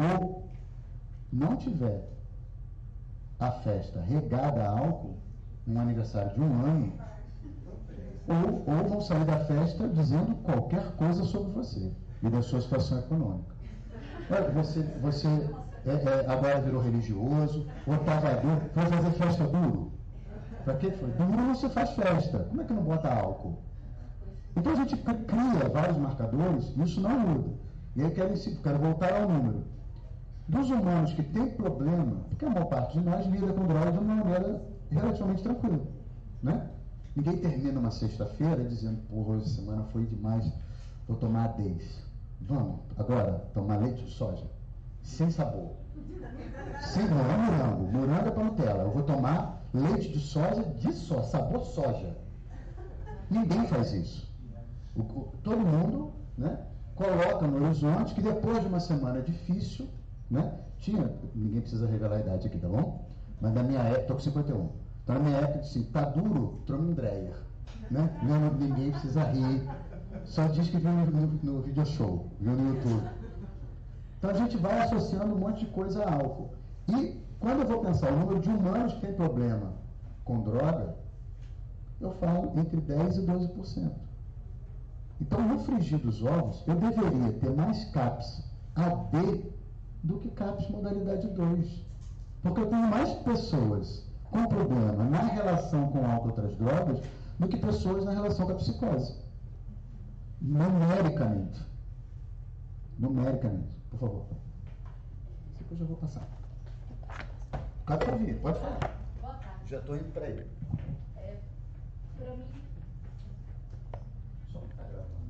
S2: a festa regada a álcool, um aniversário de 1 ano, ou vão sair da festa dizendo qualquer coisa sobre você e da sua situação econômica. agora virou religioso, ou estava duro, foi fazer festa duro. Para que foi? Duro não se faz festa. Como é que não bota álcool? Então a gente cria vários marcadores e isso não muda. E aí quero voltar ao número. Dos humanos que têm problema, porque a maior parte de nós lida com droga de uma maneira relativamente tranquila, né? Ninguém termina uma sexta-feira dizendo, porra, essa semana foi demais, vou tomar Days. Vamos, agora, tomar leite de soja, sem sabor. Não é morango é para Nutella. Eu vou tomar leite de soja sabor soja. Ninguém faz isso. Todo mundo, né, coloca no horizonte que depois de uma semana difícil, né, ninguém precisa revelar a idade aqui, tá bom? Mas na minha época, estou com 51. Então na minha época, assim, tá duro, Trono Dreyer, né? Ninguém precisa rir. Só diz que viu no video show, viu no YouTube. Então a gente vai associando um monte de coisa a álcool. E quando eu vou pensar o número de humanos que tem problema com droga, eu falo entre 10% e 12%. Então no frigir dos ovos, eu deveria ter mais CAPS AD do que CAPS modalidade 2. Porque eu tenho mais pessoas com problema na relação com álcool e outras drogas do que pessoas na relação com a psicose. Numericamente, por favor. Depois eu vou passar. Pode ouvir, pode falar.
S4: Boa tarde.
S3: Já estou indo para aí.
S4: Para mim.
S3: Só está gravando.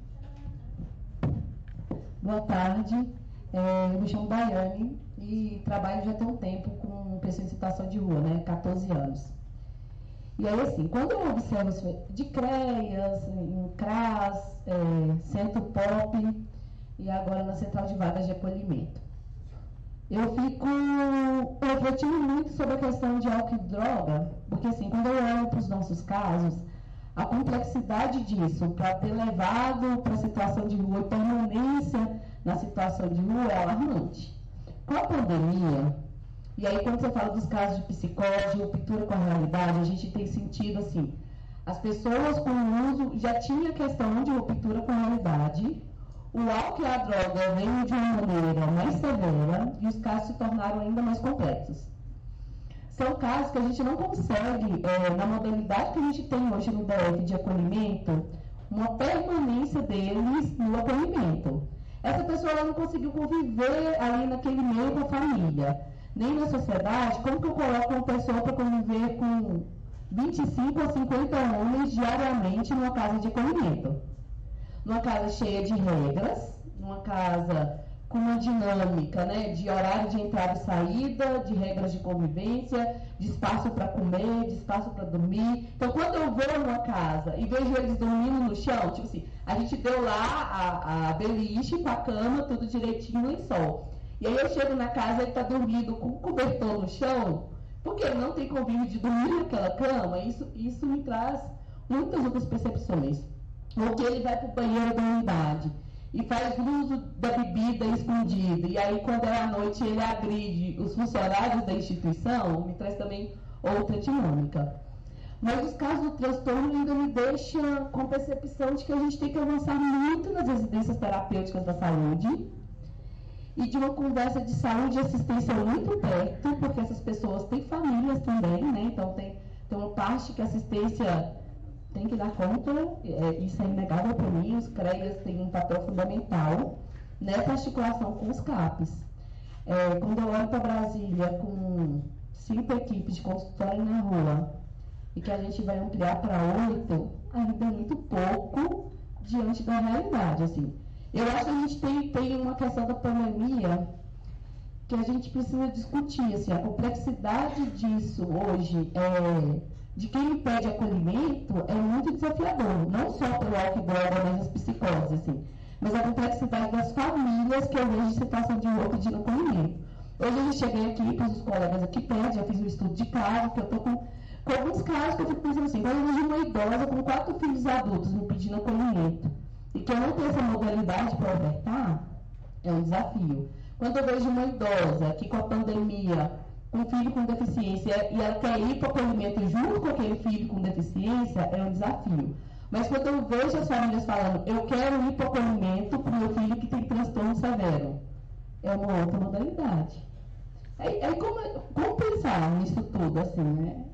S8: Boa tarde. Eu me chamo Daiane e trabalho já tem um tempo com pessoas em situação de rua, né? 14 anos. E aí, assim, quando eu observo de CREAS, em CRAS, Centro Pop e agora na Central de Vagas de Acolhimento, eu fico refletindo muito sobre a questão de álcool e droga, porque, assim, quando eu olho para os nossos casos, a complexidade disso, para ter levado para a situação de rua e permanência na situação de rua é alarmante. Com a pandemia, e aí quando você fala dos casos de psicose, de ruptura com a realidade, a gente tem sentido assim, as pessoas com o uso já tinha a questão de ruptura com a realidade, o álcool e a droga veio de uma maneira mais severa e os casos se tornaram ainda mais complexos. São casos que a gente não consegue, na modalidade que a gente tem hoje no DF de acolhimento, uma permanência deles no acolhimento. Essa pessoa ela não conseguiu conviver ali naquele meio com a família, nem na sociedade. Como que eu coloco uma pessoa para conviver com 25 a 50 homens diariamente numa casa de acolhimento? Numa casa cheia de regras, numa casa com uma dinâmica, né, de horário de entrada e saída, de regras de convivência, de espaço para comer, de espaço para dormir. Então, quando eu vou numa casa e vejo eles dormindo no chão, tipo assim, a gente deu lá a beliche com a cama, tudo direitinho no lençol. E aí eu chego na casa e ele está dormindo com o cobertor no chão, porque ele não tem convívio de dormir naquela cama. Isso me traz muitas outras percepções. Ou que ele vai para o banheiro da unidade e faz uso da bebida escondida, e aí quando é à noite ele agride os funcionários da instituição, me traz também outra dinâmica. Mas os casos do transtorno ainda me deixam com a percepção de que a gente tem que avançar muito nas residências terapêuticas da saúde e de uma conversa de saúde e assistência muito perto, porque essas pessoas têm famílias também, né? Então tem uma parte que a assistência tem que dar conta, isso é inegável para mim, os CREAS têm um papel fundamental nessa articulação com os CAPs. Quando eu olho para Brasília com 5 equipes de consultório na rua e que a gente vai ampliar para 8, ainda é muito pouco diante da realidade. Assim. Eu acho que a gente tem uma questão da pandemia que a gente precisa discutir. Assim, a complexidade disso hoje de quem pede acolhimento é muito desafiador, não só pelo álcool e droga, mas as psicoses, assim, mas a complexidade das famílias que eu vejo em situação de rua pedindo acolhimento. Hoje eu cheguei aqui, pus os colegas aqui perto, já fiz um estudo de caso, que eu estou com alguns casos que eu fico pensando assim, quando eu vejo uma idosa com 4 filhos adultos me pedindo acolhimento, e que eu não tenho essa modalidade para ofertar, é um desafio. Quando eu vejo uma idosa que com a pandemia, um filho com deficiência, e ela quer ir para o acolhimento junto com aquele filho com deficiência, é um desafio. Mas quando eu vejo as famílias falando, eu quero ir para o acolhimento para o meu filho que tem transtorno severo, é uma outra modalidade. Aí como pensar nisso tudo, assim, né?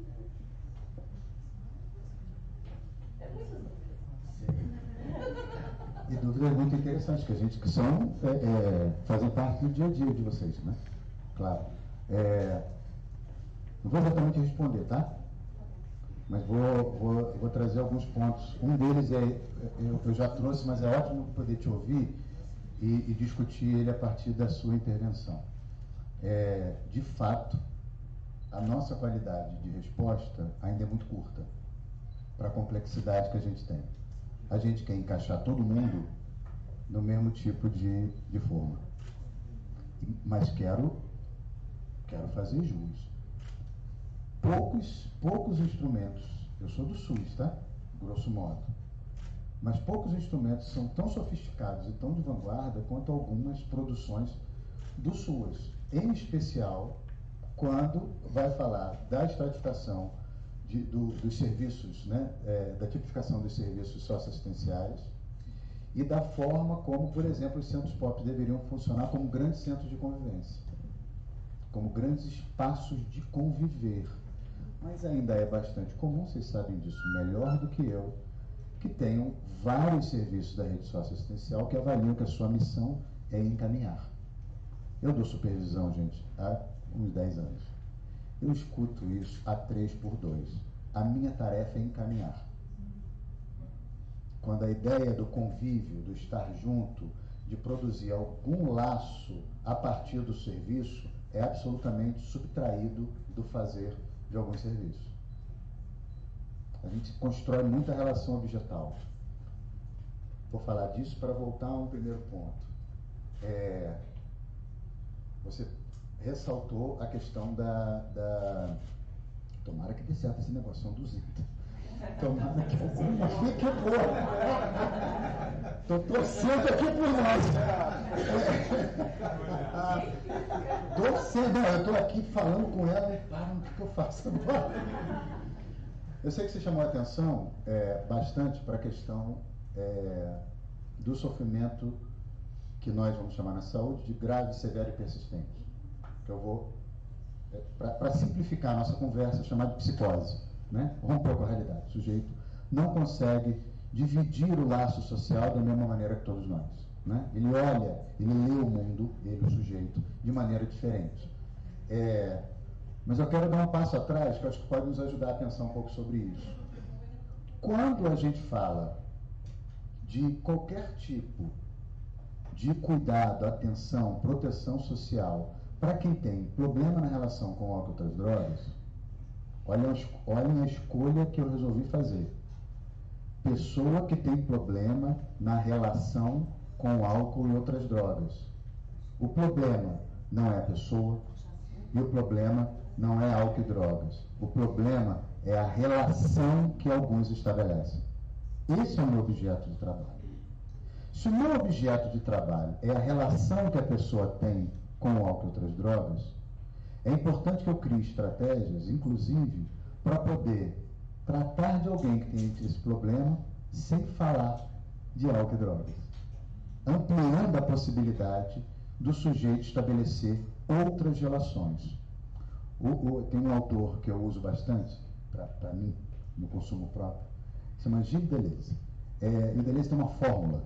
S2: E dúvidas muito interessantes, que são, fazem parte do dia a dia de vocês, né? Claro. Não vou exatamente responder, tá? Mas vou trazer alguns pontos. Um deles eu já trouxe, mas é ótimo poder te ouvir e discutir ele a partir da sua intervenção. De fato, a nossa qualidade de resposta ainda é muito curta para a complexidade que a gente tem. A gente quer encaixar todo mundo no mesmo tipo de forma. Mas quero fazer jus. Poucos instrumentos, eu sou do SUS, tá? Grosso modo. Mas poucos instrumentos são tão sofisticados e tão de vanguarda quanto algumas produções do SUAS. Em especial, quando vai falar da estratificação dos serviços, né, da tipificação dos serviços socioassistenciais e da forma como, por exemplo, os centros POP deveriam funcionar como grandes centros de convivência, como grandes espaços de conviver. Mas ainda é bastante comum, vocês sabem disso melhor do que eu, que tenham vários serviços da rede socioassistencial que avaliam que a sua missão é encaminhar. Eu dou supervisão, gente, há uns 10 anos. Eu escuto isso a 3x2. A minha tarefa é encaminhar. Quando a ideia do convívio, do estar junto, de produzir algum laço a partir do serviço, é absolutamente subtraído do fazer de alguns serviços. A gente constrói muita relação objetal. Vou falar disso para voltar a um primeiro ponto. Você ressaltou a questão da... Tomara que dê certo esse negócio, são 200. Tomara que fique boa. Estou torcendo aqui por nós. Torcendo, eu estou aqui falando com ela e o que eu faço agora? Eu sei que você chamou a atenção bastante para a questão do sofrimento que nós vamos chamar na saúde de grave, severo e persistente. Que eu vou, para simplificar a nossa conversa, chamar de psicose, né? Rompeu com a realidade. O sujeito não consegue dividir o laço social da mesma maneira que todos nós, né? Ele olha, ele lê o mundo, ele, o sujeito, de maneira diferente. Mas eu quero dar um passo atrás, que eu acho que pode nos ajudar a pensar um pouco sobre isso. Quando a gente fala de qualquer tipo de cuidado, atenção, proteção social para quem tem problema na relação com álcool e outras drogas, olhem a escolha que eu resolvi fazer. Pessoa que tem problema na relação com álcool e outras drogas. O problema não é a pessoa e o problema não é álcool e drogas. O problema é a relação que alguns estabelecem. Esse é o meu objeto de trabalho. Se o meu objeto de trabalho é a relação que a pessoa tem com o álcool e outras drogas, é importante que eu crie estratégias, inclusive, para poder tratar de alguém que tem esse problema sem falar de álcool e drogas, ampliando a possibilidade do sujeito estabelecer outras relações. Tem um autor que eu uso bastante, para mim, no consumo próprio, que se chama Gilles Deleuze. E o Deleuze tem uma fórmula.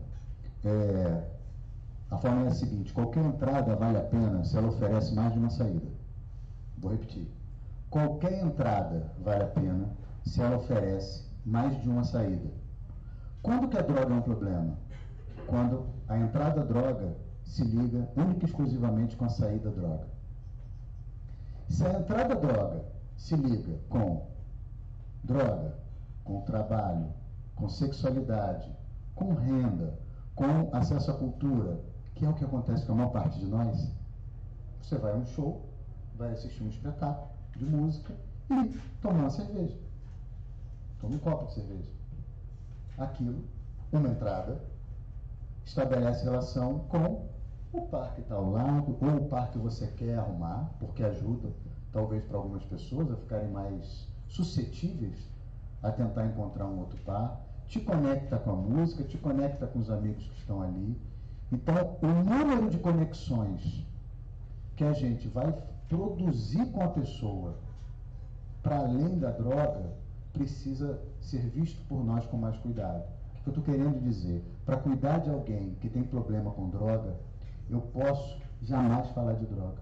S2: A fórmula é a seguinte: qualquer entrada vale a pena se ela oferece mais de uma saída. Vou repetir. Qualquer entrada vale a pena se ela oferece mais de uma saída. Quando que a droga é um problema? Quando a entrada droga se liga única e exclusivamente com a saída droga. Se a entrada droga se liga com droga, com trabalho, com sexualidade, com renda, com acesso à cultura, que é o que acontece com a maior parte de nós, você vai a um show, vai assistir um espetáculo de música e tomar uma cerveja. Toma um copo de cerveja. Aquilo, uma entrada, estabelece relação com o par que está ao lado, ou o par que você quer arrumar, porque ajuda, talvez, para algumas pessoas a ficarem mais suscetíveis a tentar encontrar um outro par, te conecta com a música, te conecta com os amigos que estão ali. Então, o número de conexões que a gente vai produzir com a pessoa para além da droga, precisa ser visto por nós com mais cuidado. O que eu estou querendo dizer? Para cuidar de alguém que tem problema com droga, eu posso jamais falar de droga.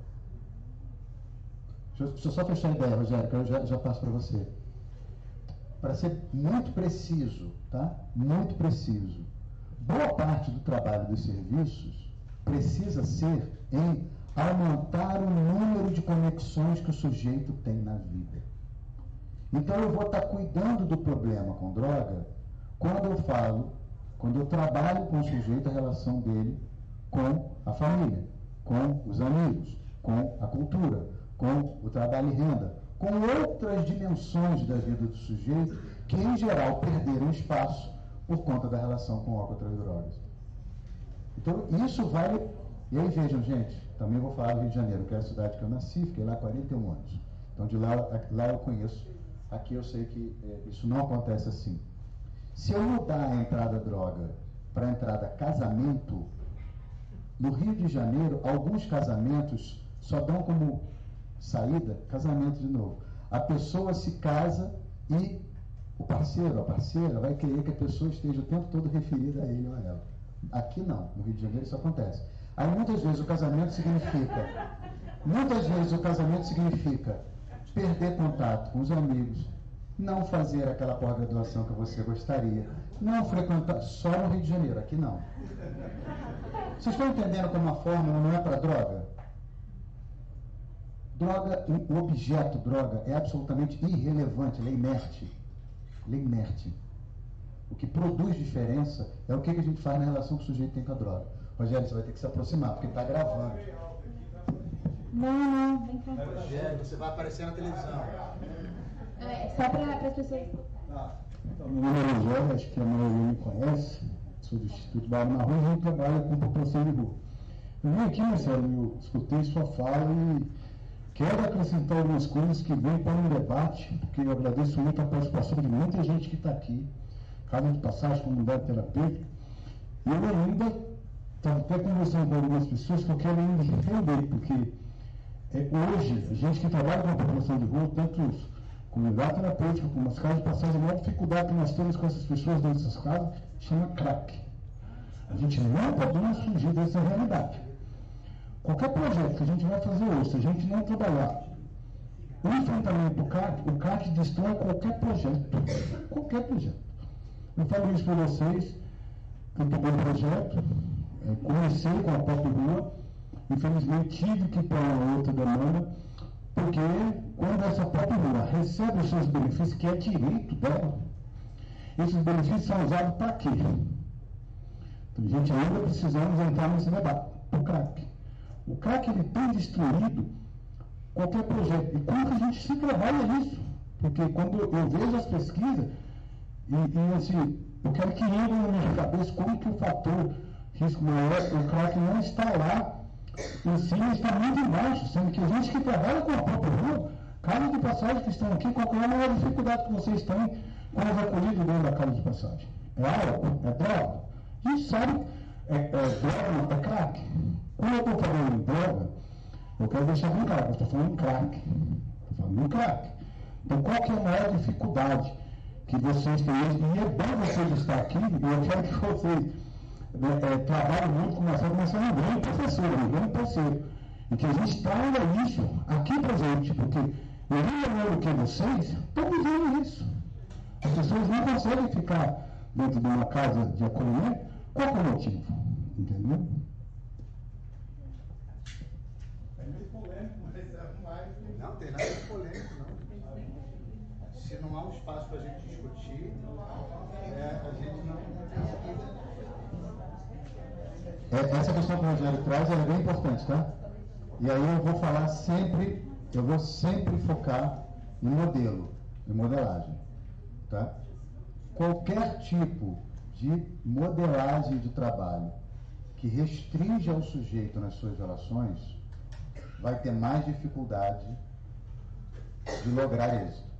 S2: Deixa eu só fechar a ideia, Rogério, que eu já passo para você. Para ser muito preciso, tá? Muito preciso. Boa parte do trabalho dos serviços precisa ser em aumentar o número de conexões que o sujeito tem na vida. Então eu vou estar cuidando do problema com droga quando eu trabalho com o sujeito, a relação dele com a família, com os amigos, com a cultura, com o trabalho e renda, com outras dimensões da vida do sujeito que, em geral, perderam espaço por conta da relação com álcool e outras drogas. Então, isso vale... E aí, vejam, gente, também vou falar do Rio de Janeiro, que é a cidade que eu nasci, fiquei lá há 41 anos. Então, de lá eu conheço. Aqui eu sei que isso não acontece assim. Se eu mudar a entrada droga para a entrada casamento, no Rio de Janeiro, alguns casamentos só dão como saída casamento de novo. A pessoa se casa e o parceiro, a parceira, vai querer que a pessoa esteja o tempo todo referida a ele ou a ela. Aqui não, no Rio de Janeiro isso acontece. Aí muitas vezes o casamento significa perder contato com os amigos, não fazer aquela pós-graduação que você gostaria, não frequentar, só no Rio de Janeiro, aqui não. Vocês estão entendendo como a fórmula não é para droga? Droga, o objeto droga é absolutamente irrelevante, ele é inerte. Ele é inerte. O que produz diferença é o que a gente faz na relação que o sujeito tem com a droga. Rogério, você vai ter que se aproximar, porque está gravando.
S8: Não, vem cá.
S2: Rogério, você vai aparecer na televisão.
S8: Só para as pessoas.
S9: Então, meu nome é Rogério, acho que a maioria me conhece. Sou do Instituto Barra na Rua e a gente trabalha com população de rua. Eu vim aqui, Marcelo, eu escutei sua fala e quero acrescentar algumas coisas que vêm para um debate, porque eu agradeço muito a participação de muita gente que está aqui, casa de passagem, comunidade terapêutica. Eu ainda estou até conversando com algumas pessoas que eu quero ainda entender, porque hoje, a gente que trabalha com a população de rua, tanto comunidade terapêutica como as casas de passagem, a maior dificuldade que nós temos com essas pessoas dentro dessas casas chama crack. A gente não podemos fugir dessa realidade. Qualquer projeto que a gente vai fazer hoje, se a gente não trabalhar o enfrentamento do crack, o crack destrói qualquer projeto. Qualquer projeto. Eu falo isso para vocês, que eu peguei o projeto, comecei com a Pop Rua, infelizmente tive que pôr uma outra demanda, porque quando essa Pop Rua recebe os seus benefícios, que é direito dela, esses benefícios são usados para quê? Então, a gente ainda precisamos entrar nesse debate. O crack. O crack, ele tem destruído qualquer projeto. E como que a gente se trabalha nisso? Porque quando eu vejo as pesquisas, e assim, eu quero que entre na minha cabeça como que o fator risco maior, o crack não está lá, em cima está muito embaixo, sendo que a gente que trabalha com a própria rua, casas de passagem que estão aqui, qual é a maior dificuldade que vocês têm com os acolhidos dentro da casa de passagem? É álcool? É droga? A gente sabe, droga, é crack. Quando eu estou falando em droga, eu quero deixar bem claro, eu estou falando em crack. Estou falando em crack. Então, qual que é a maior dificuldade que vocês têm? E é bom vocês estar aqui, eu quero que vocês trabalhem muito com Marcelo, mas é um grande professor, um grande parceiro. E que a gente traga isso aqui para a gente, porque eu melhor do que vocês estão vivendo isso. As pessoas não conseguem ficar dentro de uma casa de acolhimento. Qual é o motivo? Entendeu?
S2: Não tem nada de polêmico, não. Se não há um espaço para a gente discutir, a gente não tem. Essa questão que o Rogério traz é bem importante, tá? E aí eu vou sempre focar em modelo, em modelagem, tá? Qualquer tipo de modelagem de trabalho que restringe ao sujeito nas suas relações vai ter mais dificuldade de lograr êxito.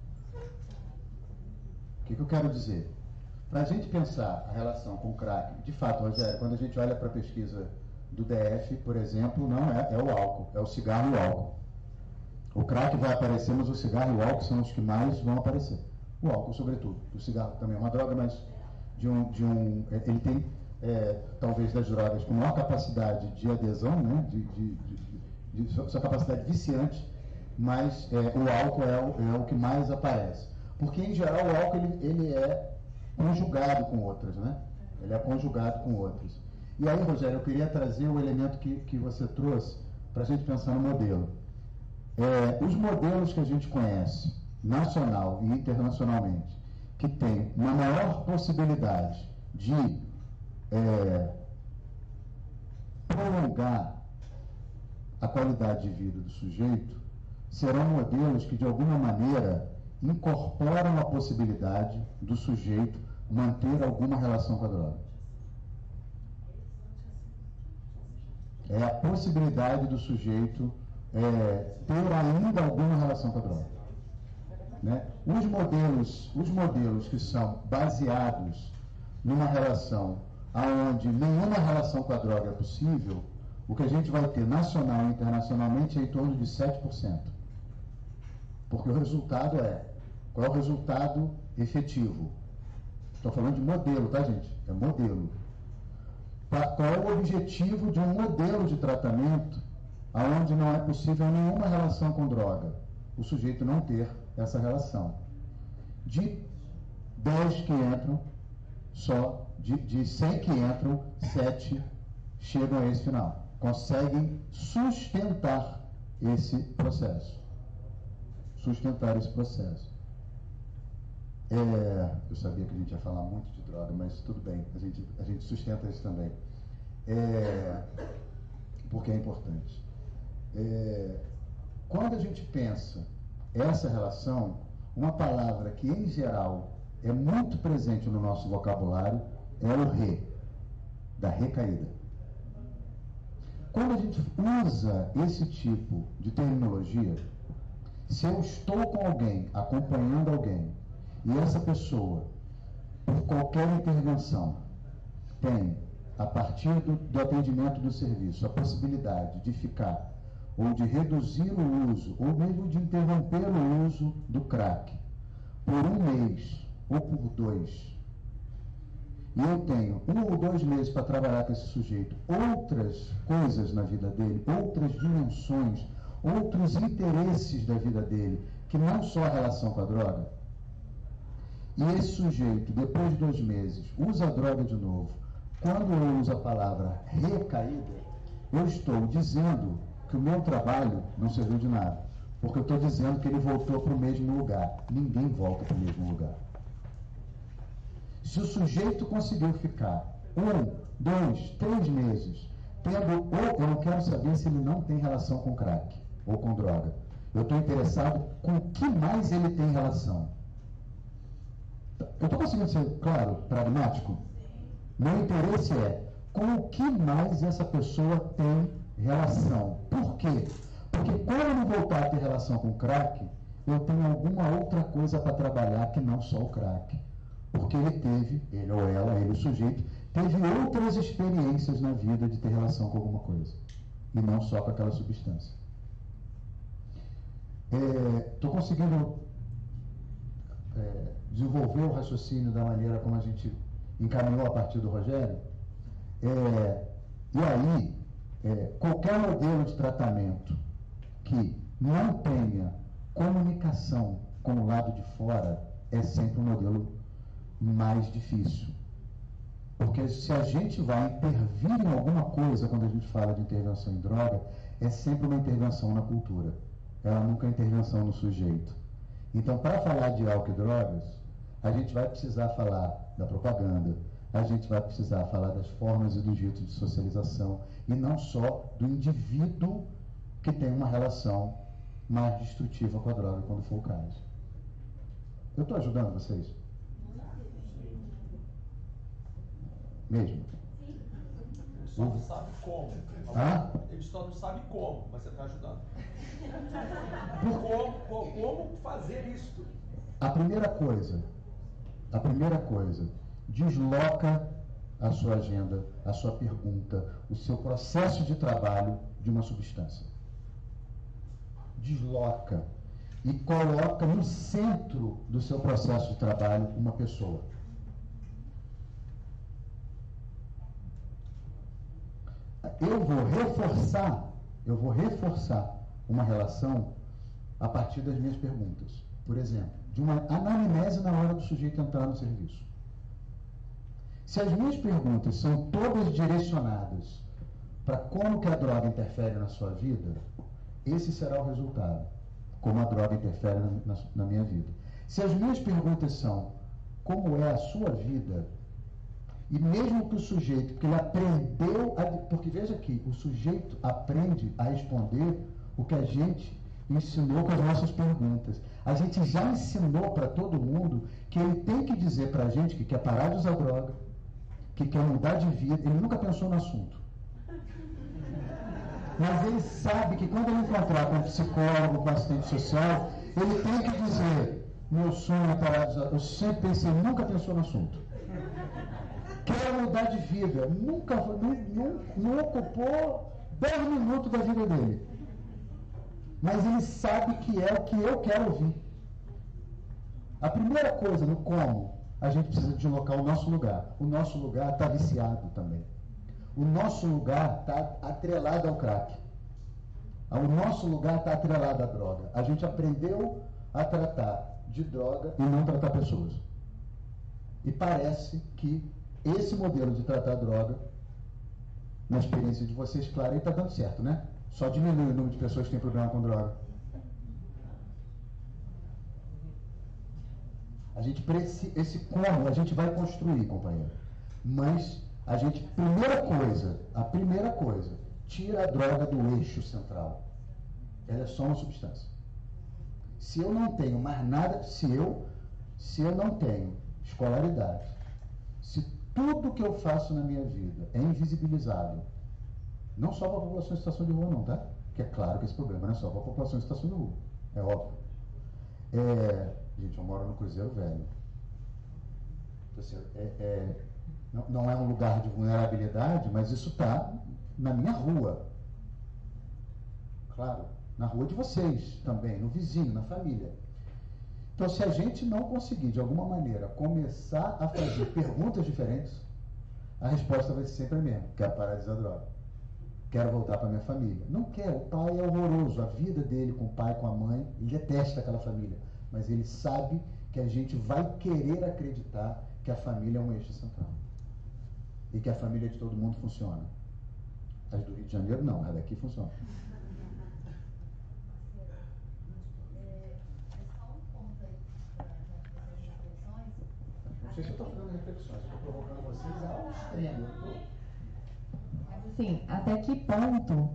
S2: O que eu quero dizer? Para a gente pensar a relação com o crack, de fato, Rogério, quando a gente olha para a pesquisa do DF, por exemplo, não é o álcool, é o cigarro e o álcool. O crack vai aparecer, mas o cigarro e o álcool são os que mais vão aparecer. O álcool, sobretudo. O cigarro também é uma droga, mas ele tem, talvez, das drogas com maior capacidade de adesão, né, sua capacidade viciante, mas o álcool é o que mais aparece. Porque, em geral, o álcool ele é conjugado com outras, né? Ele é conjugado com outras. E aí, Rogério, eu queria trazer o elemento que você trouxe para a gente pensar no modelo. Os modelos que a gente conhece, nacional e internacionalmente, que tem uma maior possibilidade de prolongar a qualidade de vida do sujeito, serão modelos que, de alguma maneira, incorporam a possibilidade do sujeito manter alguma relação com a droga. É a possibilidade do sujeito ter ainda alguma relação com a droga. Né? Os modelos que são baseados numa relação onde nenhuma relação com a droga é possível, o que a gente vai ter nacional e internacionalmente é em torno de 7%. Porque o resultado qual é o resultado efetivo? Estou falando de modelo, tá, gente? É modelo. Qual é o objetivo de um modelo de tratamento onde não é possível nenhuma relação com droga? O sujeito não ter essa relação. De 10 que entram, só de 100 que entram, 7 chegam a esse final. Conseguem sustentar esse processo. Eu sabia que a gente ia falar muito de droga, mas tudo bem, a gente sustenta isso também. Porque é importante. Quando a gente pensa essa relação, uma palavra que, em geral, é muito presente no nosso vocabulário é o da recaída. Quando a gente usa esse tipo de terminologia, se eu estou com alguém, acompanhando alguém, e essa pessoa, por qualquer intervenção, tem, a partir do atendimento do serviço, a possibilidade de ficar, ou de reduzir o uso, ou mesmo de interromper o uso do crack, por 1 mês, ou por 2, e eu tenho 1 ou 2 meses para trabalhar com esse sujeito, outras coisas na vida dele, outras dimensões, outros interesses da vida dele, que não só a relação com a droga, e esse sujeito, depois de 2 meses, usa a droga de novo, quando eu uso a palavra recaída, eu estou dizendo que o meu trabalho não serviu de nada, porque eu estou dizendo que ele voltou para o mesmo lugar. Ninguém volta para o mesmo lugar. Se o sujeito conseguiu ficar 1, 2, 3 meses, eu não quero saber se ele não tem relação com crack ou com droga. Eu estou interessado com o que mais ele tem relação. Eu estou conseguindo ser claro, pragmático? Meu interesse é com o que mais essa pessoa tem relação. Por quê? Porque quando eu não voltar a ter relação com o crack, eu tenho alguma outra coisa para trabalhar que não só o crack. Porque ele ou ela, o sujeito, teve outras experiências na vida de ter relação com alguma coisa. E não só com aquela substância. Estou conseguindo desenvolver o raciocínio da maneira como a gente encaminhou a partir do Rogério. E aí, qualquer modelo de tratamento que não tenha comunicação com o lado de fora é sempre um modelo mais difícil. Porque se a gente vai intervir em alguma coisa quando a gente fala de intervenção em droga, é sempre uma intervenção na cultura. Ela nunca é intervenção no sujeito. Então, para falar de álcool e drogas, a gente vai precisar falar da propaganda, a gente vai precisar falar das formas e dos jeitos de socialização, e não só do indivíduo que tem uma relação mais destrutiva com a droga, quando for o caso. Eu estou ajudando vocês? Mesmo?
S5: Ele só não sabe como. Ele só não sabe como, mas você está ajudando. Como fazer isso?
S2: A primeira coisa, desloca a sua agenda, a sua pergunta, o seu processo de trabalho de uma substância. Desloca e coloca no centro do seu processo de trabalho uma pessoa. Eu vou reforçar uma relação a partir das minhas perguntas. Por exemplo, de uma anamnese na hora do sujeito entrar no serviço. Se as minhas perguntas são todas direcionadas para como que a droga interfere na sua vida, esse será o resultado, como a droga interfere na minha vida. Se as minhas perguntas são como é a sua vida, e mesmo que o sujeito, porque ele aprendeu, porque veja aqui, o sujeito aprende a responder o que a gente ensinou com as nossas perguntas. A gente já ensinou para todo mundo que ele tem que dizer para a gente que quer parar de usar droga, que quer mudar de vida. Ele nunca pensou no assunto. Mas ele sabe que quando ele encontrar com um psicólogo, com um assistente social, ele tem que dizer: meu sonho é parar de usar. Eu sempre pensei, nunca pensou no assunto. Quer mudar de vida. Nunca, não ocupou 10 minutos da vida dele. Mas ele sabe que é o que eu quero ouvir. A primeira coisa, no como, a gente precisa deslocar o nosso lugar. O nosso lugar está viciado também. O nosso lugar está atrelado ao crack. O nosso lugar está atrelado à droga. A gente aprendeu a tratar de droga e não tratar pessoas. E parece que esse modelo de tratar droga, na experiência de vocês, claro, está dando certo, né? Só diminui o número de pessoas que têm problema com droga. A gente precisa, esse como a gente vai construir, companheiro. Mas a gente, a primeira coisa, tira a droga do eixo central. Ela é só uma substância. Se eu não tenho mais nada, se eu não tenho escolaridade, se tudo que eu faço na minha vida é invisibilizado, não só para a população em situação de rua não, tá? Que é claro que esse problema não é só para a população em situação de rua. É óbvio. Gente, eu moro no Cruzeiro Velho. Então, assim, não é um lugar de vulnerabilidade, mas isso está na minha rua. Claro, na rua de vocês também, no vizinho, na família. Então, se a gente não conseguir, de alguma maneira, começar a fazer perguntas diferentes, a resposta vai ser sempre a mesma: quero parar de usar droga. Quero voltar para minha família. Não quer, o pai é horroroso. A vida dele com o pai, com a mãe, ele detesta aquela família. Mas ele sabe que a gente vai querer acreditar que a família é um eixo central. E que a família de todo mundo funciona. As do Rio de Janeiro, não. As daqui funciona. Não sei se eu estou fazendo reflexões. Eu estou provocando vocês ao extremo.
S8: Assim, até que ponto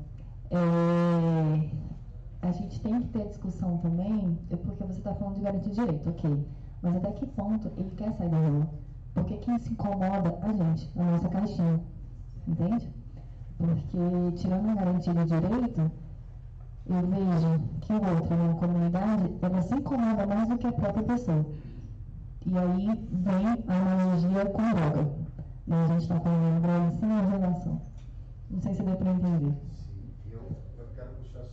S8: a gente tem que ter discussão também, porque você está falando de garantia de direito, ok, mas até que ponto ele quer sair da rua? Porque quem se incomoda a gente, na nossa caixinha, entende? Porque tirando a garantia de direito, eu vejo que o outro, na comunidade, ela se incomoda mais do que a própria pessoa. E aí vem a analogia com droga. A gente está falando de droga sem a relação. Não sei se deu para entender.
S2: Sim, eu quero puxar.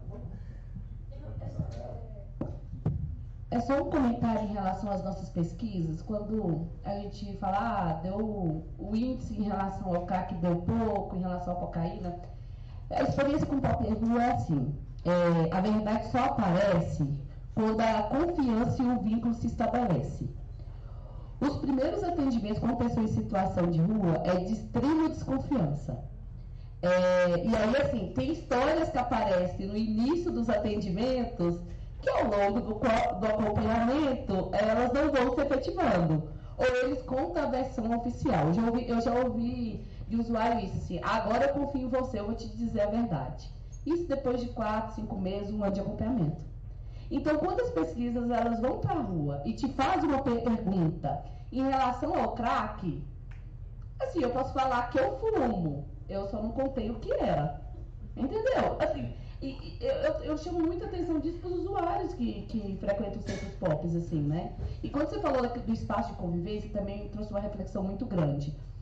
S8: É só um comentário em relação às nossas pesquisas. Quando a gente fala, deu o índice em relação ao crack deu pouco, em relação à cocaína. A experiência com o Paperlu é assim: a verdade só aparece quando a confiança e o vínculo se estabelece. Os primeiros atendimentos com pessoas em situação de rua é de extrema desconfiança. E aí, assim, tem histórias que aparecem no início dos atendimentos que ao longo do acompanhamento elas não vão se efetivando. Ou eles contam a versão oficial. Eu já ouvi de usuário isso, assim: agora eu confio em você, eu vou te dizer a verdade. Isso depois de 4, 5 meses, 1 ano de acompanhamento. Então, quando as pesquisas elas vão para a rua e te fazem uma pergunta em relação ao crack, assim, eu posso falar que eu fumo, eu só não contei o que era. Entendeu? Assim, eu chamo muita atenção disso para os usuários que frequentam os centros POPs, assim, né? E quando você falou do espaço de convivência, também trouxe uma reflexão muito grande.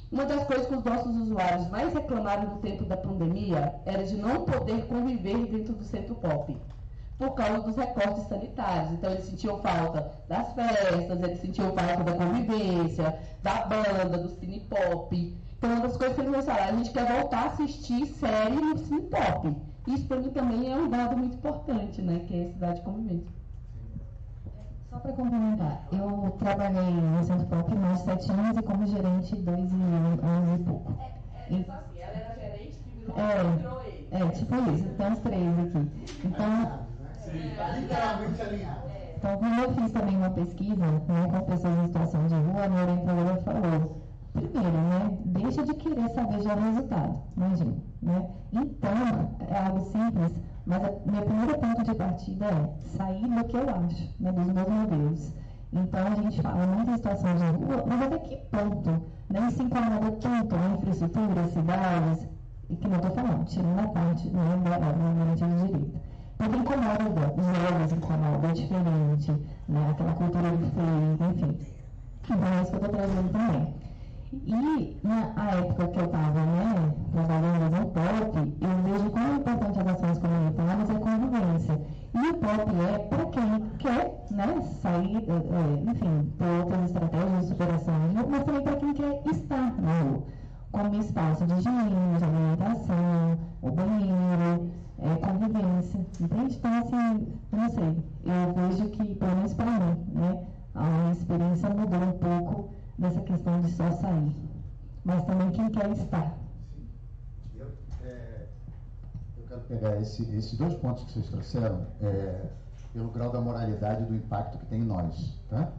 S8: Uma das coisas que os nossos usuários mais reclamaram no tempo da pandemia era de não poder conviver dentro do Centro Pop, por causa dos recortes sanitários. Então, eles sentiam falta das festas, eles sentiam falta da convivência, da banda, do cine pop. Então, uma das coisas que eles falaram, a gente quer voltar a assistir série no cine pop. Isso, para mim, também é um dado muito importante, né, que é a cidade de convivência.
S10: Só para complementar, eu trabalhei no Centro Pop mais de 7 anos e como gerente 2 anos e pouco.
S1: Só assim, ela era gerente que virou ele.
S10: Tipo isso, tem os 3 aqui. Então,
S2: literalmente alinhado.
S10: Então, como eu fiz também uma pesquisa, né, com pessoas em situação de rua, a minha orientadora falou, primeiro, né, deixa de querer saber já o resultado, imagina, né? Então, é algo simples, mas meu primeiro ponto de partida é sair do que eu acho, né, dos meus modelos. Então, a gente fala muito em situação de rua, mas até que ponto, né, isso incomoda tanto a infraestrutura, as cidades, e que não estou falando, tirando a parte, né, da garantia de direito. Porque incomoda, os jovens incomoda, é diferente, né, aquela cultura de feio, enfim. Então, é isso que eu estou trazendo também. E na época que eu estava, né, trabalhando no POP, eu vejo como é importante as ações comunitárias e a convivência. E o POP é para quem quer, né, sair, enfim, ter outras estratégias de superação, mas também para quem quer estar na rua, como espaço de higiene, de alimentação, o banheiro, convivência. Entende? Então, assim, não sei, eu vejo que, pelo menos para mim, né, a minha experiência mudou um pouco dessa questão de só sair, mas também quem quer estar.
S2: Eu quero pegar esses 2 pontos que vocês trouxeram, pelo grau da moralidade e do impacto que tem em nós. Tá?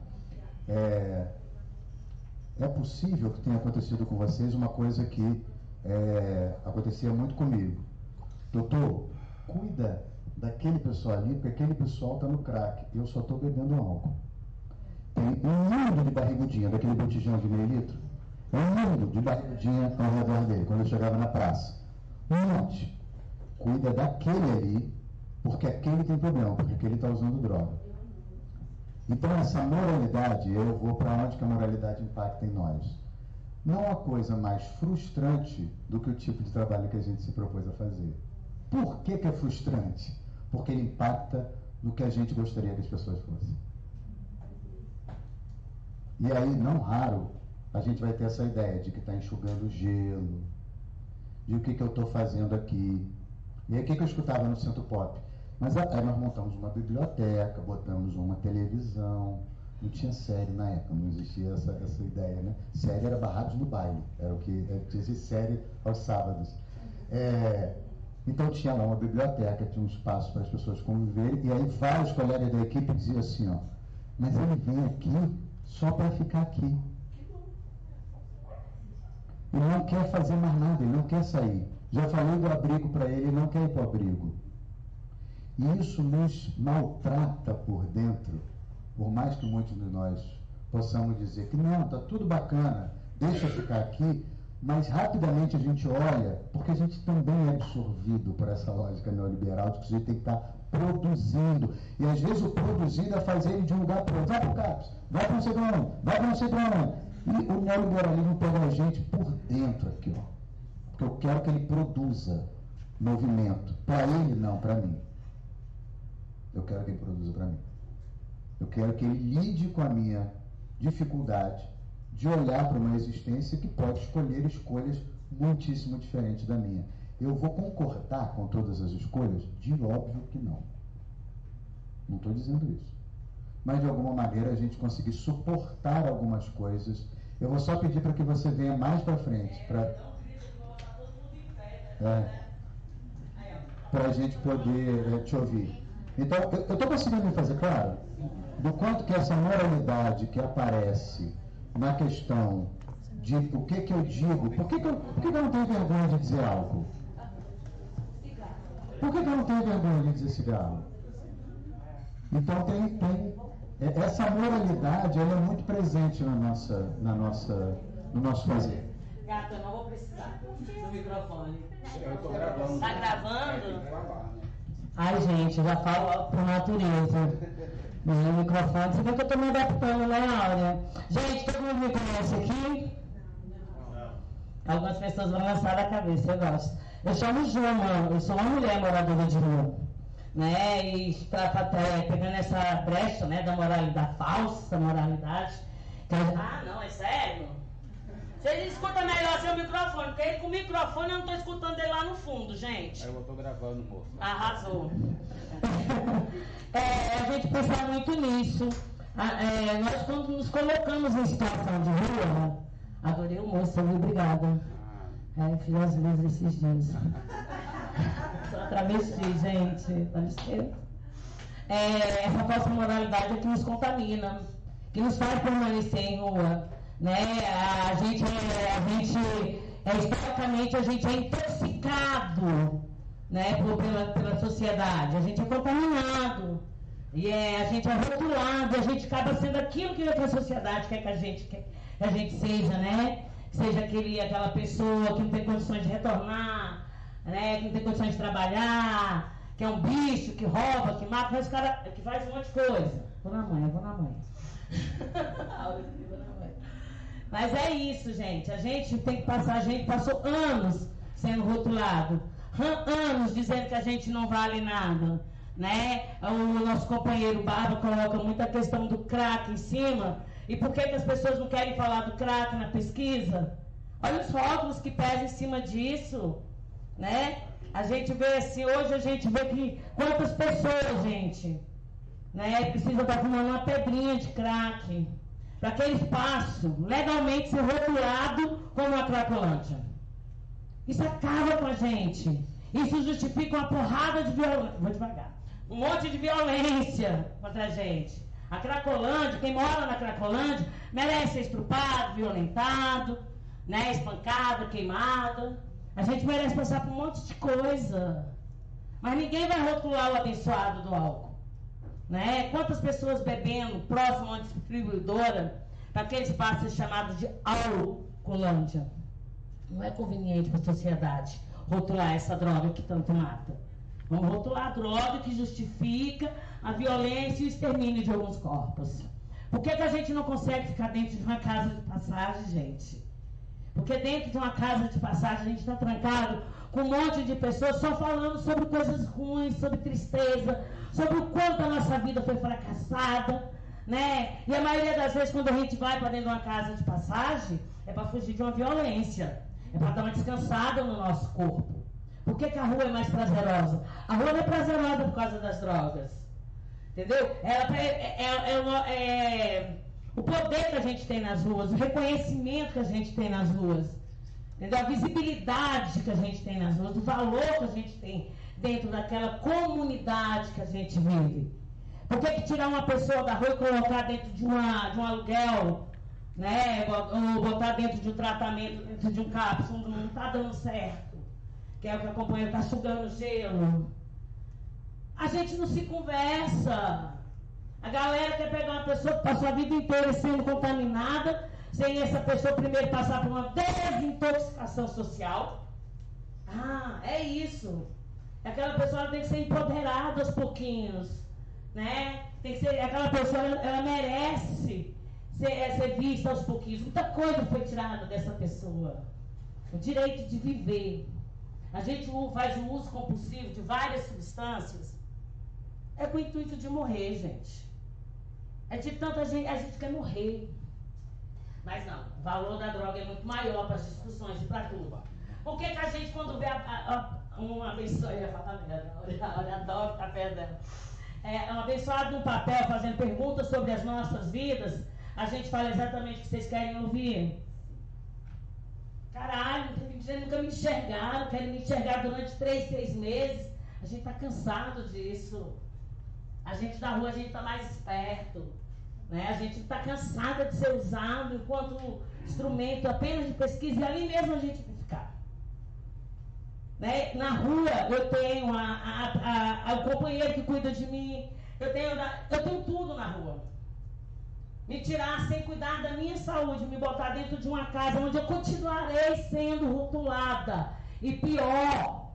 S2: É possível que tenha acontecido com vocês uma coisa que acontecia muito comigo. Doutor, cuida daquele pessoal ali, porque aquele pessoal está no crack, eu só estou bebendo álcool. Tem um mundo de barrigudinha, daquele botijão de meio litro. Um mundo de barrigudinha ao redor dele, quando eu chegava na praça. Um monte. Cuida daquele ali, porque aquele tem problema, porque aquele está usando droga. Então, essa moralidade, eu vou para onde que a moralidade impacta em nós. Não há coisa mais frustrante do que o tipo de trabalho que a gente se propôs a fazer. Por que é frustrante? Porque ele impacta no que a gente gostaria que as pessoas fossem. E aí, não raro, a gente vai ter essa ideia de que está enxugando gelo, de o que eu estou fazendo aqui. E aí, o que eu escutava no Centro Pop? Mas aí nós montamos uma biblioteca, botamos uma televisão, não tinha série na época, não existia essa ideia, né? Série era Barrados no Baile, era o que tinha série aos sábados. Então tinha lá uma biblioteca, tinha um espaço para as pessoas conviverem, e aí vários colegas da equipe diziam assim, ó, mas ele vem aqui só para ficar aqui. Ele não quer fazer mais nada, ele não quer sair. Já falei do abrigo para ele, ele não quer ir para o abrigo. E isso nos maltrata por dentro, por mais que muitos de nós possamos dizer que não, está tudo bacana, deixa eu ficar aqui, mas rapidamente a gente olha, porque a gente também é absorvido por essa lógica neoliberal de que a gente tem que estar produzindo. E às vezes o produzido é fazer ele de um lugar para outro. Vai para o CAPES, vai para não sei para onde, vai para não sei para onde. E o neoliberalismo pega a gente por dentro aqui, ó. Porque eu quero que ele produza movimento. Para ele, não, para mim. Eu quero que ele produza para mim. Eu quero que ele lide com a minha dificuldade de olhar para uma existência que pode escolher escolhas muitíssimo diferentes da minha. Eu vou concordar com todas as escolhas? De óbvio que não. Não estou dizendo isso. Mas, de alguma maneira, a gente conseguir suportar algumas coisas. Eu vou só pedir para que você venha mais para frente. Para a gente poder te ouvir. Então, eu estou conseguindo me fazer claro do quanto que essa moralidade que aparece na questão de o que eu digo, por que eu não tenho vergonha de dizer algo? Por que eu não tenho vergonha de dizer cigarro? Então essa moralidade, ela é muito presente no nosso fazer.
S11: Gata, eu não vou precisar do microfone.
S3: Eu estou gravando.
S11: Tá gravando?
S8: Ai, gente, já falo por natureza. No microfone, você vê que eu tô me adaptando, né, Áurea? Gente, todo mundo me conhece aqui?
S11: Algumas pessoas vão lançar a cabeça, eu gosto. Eu chamo Juma, eu sou uma mulher moradora de rua, né? E pegando essa brecha, né, da moralidade, falsa moralidade. Ah, não, é sério? Vocês escutam melhor seu microfone, porque ele com o microfone eu não estou escutando ele lá no fundo, gente.
S12: Eu estou gravando, moço.
S11: Arrasou. A gente pensa muito nisso. Nós, quando nos colocamos em situação de rua, adorei o moço, obrigada. Fiz as luzes esses dias. Sou travesti, gente. Dá licença. Essa falsa moralidade é que nos contamina, que nos faz permanecer em rua. Né? Historicamente, a gente é intoxicado, né, pela sociedade. A gente é contaminado. E a gente é rotulado. A gente acaba sendo aquilo que a sociedade quer que a gente seja, né? Seja aquela pessoa que não tem condições de retornar, né? Que não tem condições de trabalhar, que é um bicho, que rouba, que mata, que faz um monte de coisa. Vou na mãe. Mas é isso, gente. A gente passou anos sendo rotulado, anos dizendo que a gente não vale nada, né? O nosso companheiro Barba coloca muita questão do crack em cima. E por que as pessoas não querem falar do crack na pesquisa? Olha os rótulos que pesam em cima disso, né? A gente vê assim, hoje a gente vê que quantas pessoas, gente, né, precisam estar fumando uma pedrinha de crack para aquele espaço legalmente ser rotulado como uma cracolândia. Isso acaba com a gente. Isso justifica uma porrada de violência. Vou devagar. Um monte de violência contra a gente. A Cracolândia, quem mora na Cracolândia, merece ser estrupado, violentado, né, espancado, queimado. A gente merece passar por um monte de coisa. Mas ninguém vai rotular o abençoado do álcool. Né? Quantas pessoas bebendo próximo a uma distribuidora para aquele espaço chamado de alcoolândia? Não é conveniente para a sociedade rotular essa droga que tanto mata. Vamos rotular a droga que justifica a violência e o extermínio de alguns corpos. Por que a gente não consegue ficar dentro de uma casa de passagem, gente? Porque dentro de uma casa de passagem a gente está trancado com um monte de pessoas só falando sobre coisas ruins, sobre tristeza, sobre o quanto a nossa vida foi fracassada, né? E a maioria das vezes quando a gente vai para dentro de uma casa de passagem é para fugir de uma violência, é para dar uma descansada no nosso corpo. Por que a rua é mais prazerosa? A rua não é prazerosa por causa das drogas. Entendeu? O poder que a gente tem nas ruas, o reconhecimento que a gente tem nas ruas, entendeu? A visibilidade que a gente tem nas ruas, o valor que a gente tem dentro daquela comunidade que a gente vive. Por que tirar uma pessoa da rua e colocar dentro de um aluguel, né? Ou botar dentro de um tratamento, dentro de um cápsula, não está dando certo? Que é o que a companheira está sugando gelo. A gente não se conversa. A galera quer pegar uma pessoa que passou a vida inteira sendo contaminada, sem essa pessoa primeiro passar por uma desintoxicação social. É isso. Aquela pessoa tem que ser empoderada aos pouquinhos, né? Tem que ser, aquela pessoa, ela merece ser vista aos pouquinhos. Muita coisa foi tirada dessa pessoa. O direito de viver. A gente faz o uso compulsivo de várias substâncias. É com o intuito de morrer, gente. É de tanta gente, a gente quer morrer. Mas não, o valor da droga é muito maior para as discussões e para tudo. Por que a gente, quando vê uma pessoa, eu ia falar merda, olha, adoro ficar perto dela. Um abençoado no papel fazendo perguntas sobre as nossas vidas, a gente fala exatamente o que vocês querem ouvir. Caralho, nunca me enxergaram, querem me enxergar durante 3, 6 meses. A gente está cansado disso. A gente da rua, a gente está mais esperto. Né? A gente está cansada de ser usado enquanto instrumento apenas de pesquisa e ali mesmo a gente vai ficar. Né? Na rua eu tenho o companheiro que cuida de mim, eu tenho tudo na rua. Me tirar sem cuidar da minha saúde, me botar dentro de uma casa onde eu continuarei sendo rotulada. E pior,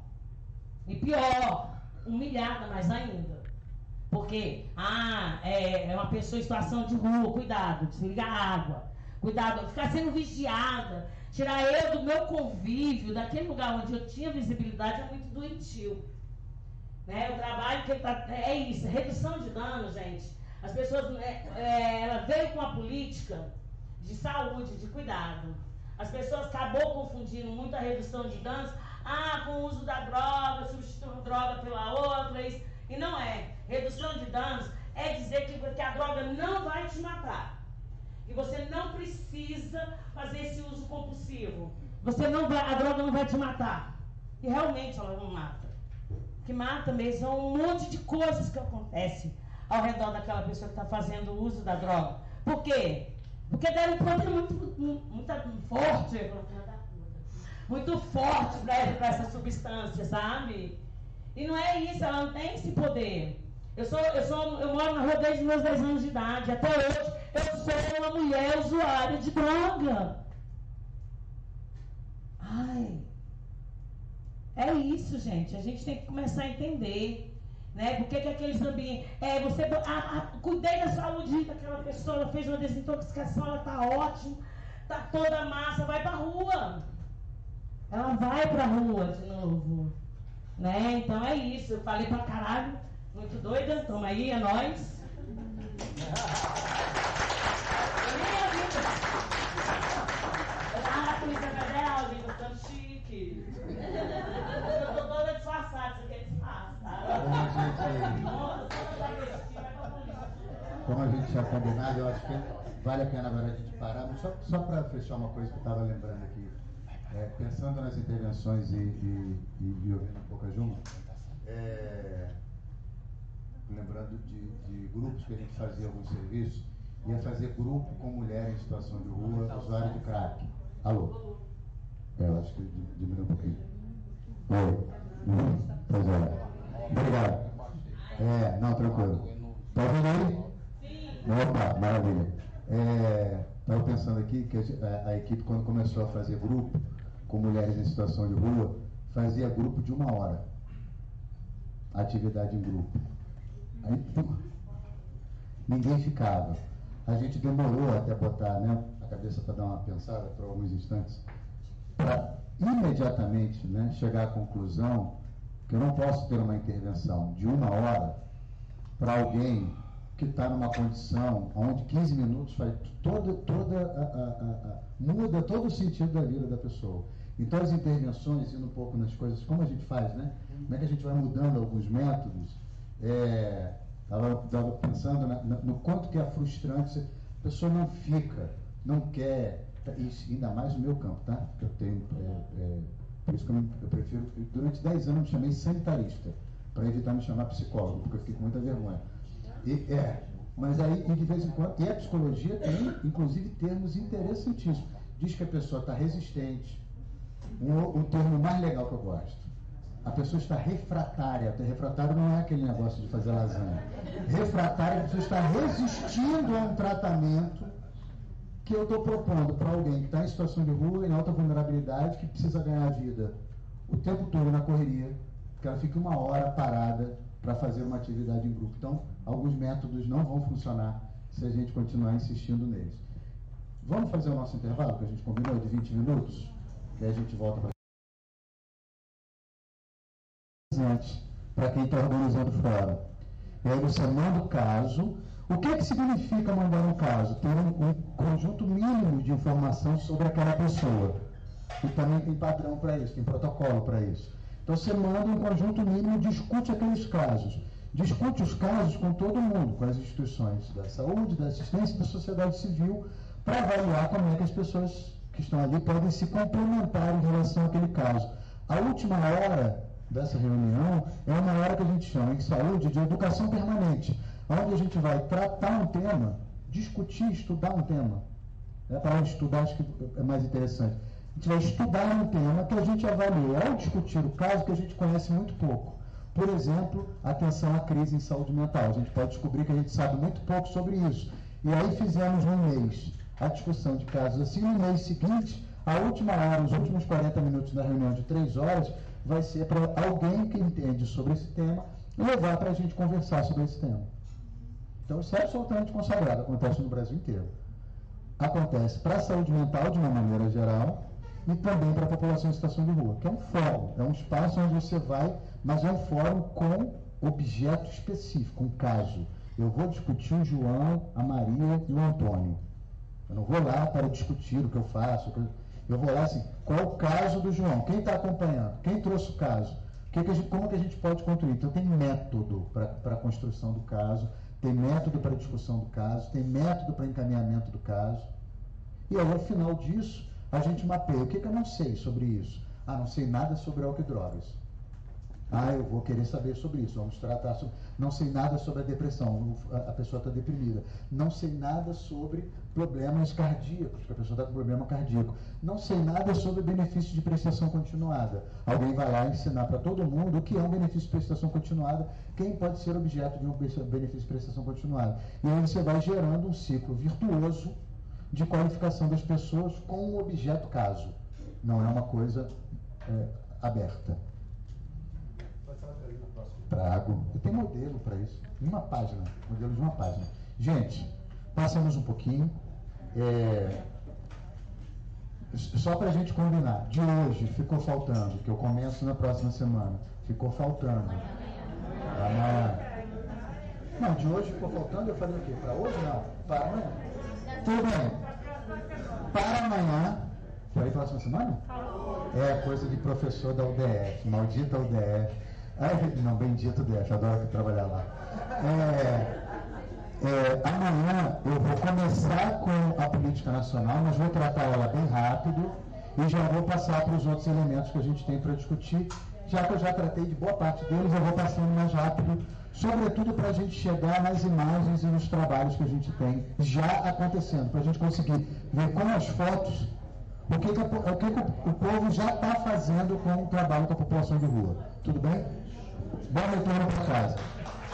S11: humilhada mais ainda. Porque, é uma pessoa em situação de rua, cuidado, desligar a água. Cuidado, ficar sendo vigiada. Tirar eu do meu convívio, daquele lugar onde eu tinha visibilidade, é muito doentio. Né? O trabalho que ele tá, é isso, redução de danos, gente. As pessoas, ela veio com a política de saúde, de cuidado. As pessoas acabou confundindo muito a redução de danos, com o uso da droga, substituindo droga pela outra, isso. E não é. Redução de danos é dizer que a droga não vai te matar. E você não precisa fazer esse uso compulsivo. A droga não vai te matar. E realmente ela não mata. O que mata mesmo é um monte de coisas que acontecem ao redor daquela pessoa que está fazendo o uso da droga. Por quê? Porque deve um poder muito forte para essa substância, sabe? E não é isso, ela não tem esse poder. Eu moro na rua desde meus 10 anos de idade. Até hoje, eu sou uma mulher usuária de droga. É isso, gente. A gente tem que começar a entender. Né? Por que aqueles ambientes... cuidei da saúde daquela pessoa, ela fez uma desintoxicação, ela está ótima, está toda massa, vai para a rua. Ela vai para a rua de novo. Né? Então é isso. Eu falei pra caralho, muito doida, toma aí, é nóis. A Polícia Federal, gente, eu tô chique. Eu tô toda disfarçada, isso aqui é disfarce, tá?
S2: Como a gente já combinado, eu acho que vale a pena agora a gente parar, mas só para fechar uma coisa que eu estava lembrando aqui, pensando nas intervenções e ouvindo um pouco a Juma, lembrando de grupos que a gente fazia alguns serviços, ia fazer grupo com mulher em situação de rua, usuário de crack. Alô? Eu acho que diminuiu um pouquinho. Oi. Pois é. Obrigado. Não, tranquilo. Tá ouvindo aí? Opa, maravilha. Estava pensando aqui que a equipe, quando começou a fazer grupo com mulheres em situação de rua, fazia grupo de 1 hora. Atividade em grupo. Aí ninguém ficava. A gente demorou até botar, né, a cabeça para dar uma pensada por alguns instantes, para imediatamente, né, chegar à conclusão que eu não posso ter uma intervenção de 1 hora para alguém que está numa condição onde 15 minutos faz muda todo o sentido da vida da pessoa. Então as intervenções, indo um pouco nas coisas, como a gente faz, né? Como é que a gente vai mudando alguns métodos? Estava pensando no quanto que é frustrante, a pessoa não fica, não quer, isso, ainda mais no meu campo, tá? Porque eu tenho, por isso que eu prefiro, durante 10 anos eu me chamei sanitarista, para evitar me chamar psicólogo, porque eu fico com muita vergonha. Mas aí, de vez em quando, e a psicologia tem, inclusive, termos interessantíssimos. Diz que a pessoa está resistente. Um termo mais legal que eu gosto. A pessoa está refratária. Refratário não é aquele negócio de fazer lasanha. Refratária, a pessoa está resistindo a um tratamento que eu estou propondo para alguém que está em situação de rua, em alta vulnerabilidade, que precisa ganhar a vida o tempo todo na correria, que ela fique 1 hora parada para fazer uma atividade em grupo. Então, alguns métodos não vão funcionar se a gente continuar insistindo neles. Vamos fazer o nosso intervalo, que a gente combinou, de 20 minutos? E aí a gente volta para quem está organizando fora. E aí você manda o caso. O que significa mandar um caso? Ter um conjunto mínimo de informação sobre aquela pessoa. E também tem padrão para isso, tem protocolo para isso. Então você manda um conjunto mínimo e discute aqueles casos. Discute os casos com todo mundo, com as instituições da saúde, da assistência, da sociedade civil, para avaliar como é que as pessoas que estão ali podem se complementar em relação àquele caso. A última hora dessa reunião é uma hora que a gente chama em saúde de educação permanente, onde a gente vai tratar um tema, discutir, estudar um tema. Para estudar, acho que é mais interessante. A gente vai estudar um tema que a gente avaliou ao discutir o caso que a gente conhece muito pouco. Por exemplo, atenção à crise em saúde mental. A gente pode descobrir que a gente sabe muito pouco sobre isso. E aí fizemos no mês a discussão de casos assim. No mês seguinte, a última hora, os últimos 40 minutos da reunião de 3 horas, vai ser para alguém que entende sobre esse tema levar para a gente conversar sobre esse tema. Então, isso é absolutamente consagrado. Acontece no Brasil inteiro. Acontece para a saúde mental, de uma maneira geral,
S9: e também para a população em situação de rua, que é um fórum, é um espaço onde você vai, mas é um fórum com objeto específico, um caso. Eu vou discutir o João, a Maria e o Antônio. Eu não vou lá para discutir o que eu faço. Eu vou lá assim, qual é o caso do João? Quem está acompanhando? Quem trouxe o caso? Como que a gente pode construir? Então tem método para a construção do caso, tem método para a discussão do caso, tem método para encaminhamento do caso. E aí, ao final disso, a gente mapeia. O que eu não sei sobre isso? Não sei nada sobre álcool e drogas. Eu vou querer saber sobre isso. Vamos tratar sobre... Não sei nada sobre a depressão. A pessoa está deprimida. Não sei nada sobre problemas cardíacos, porque a pessoa está com problema cardíaco. Não sei nada sobre benefício de prestação continuada. Alguém vai lá ensinar para todo mundo o que é um benefício de prestação continuada, quem pode ser objeto de um benefício de prestação continuada. E aí você vai gerando um ciclo virtuoso de qualificação das pessoas com um objeto caso. Não é uma coisa aberta. Trago. Eu tenho modelo para isso. Uma página. Modelo de uma página. Gente, passamos um pouquinho. Só para a gente combinar. De hoje ficou faltando, que eu começo na próxima semana. Ficou faltando. Amanhã. Não, de hoje ficou faltando. Eu falei o quê? Para hoje não. Para amanhã. Tudo bem. Para amanhã. Falei próxima semana? É coisa de professor da UDF. Maldita UDF. Não, bendito UDF, adoro trabalhar lá. Amanhã eu vou começar com a política nacional, mas vou tratar ela bem rápido e já vou passar para os outros elementos que a gente tem para discutir. Já que eu já tratei de boa parte deles, eu vou passando mais rápido, sobretudo para a gente chegar nas imagens e nos trabalhos que a gente tem já acontecendo, para a gente conseguir ver com as fotos o que o povo já está fazendo com o trabalho com a população de rua. Tudo bem? Bom retorno para casa.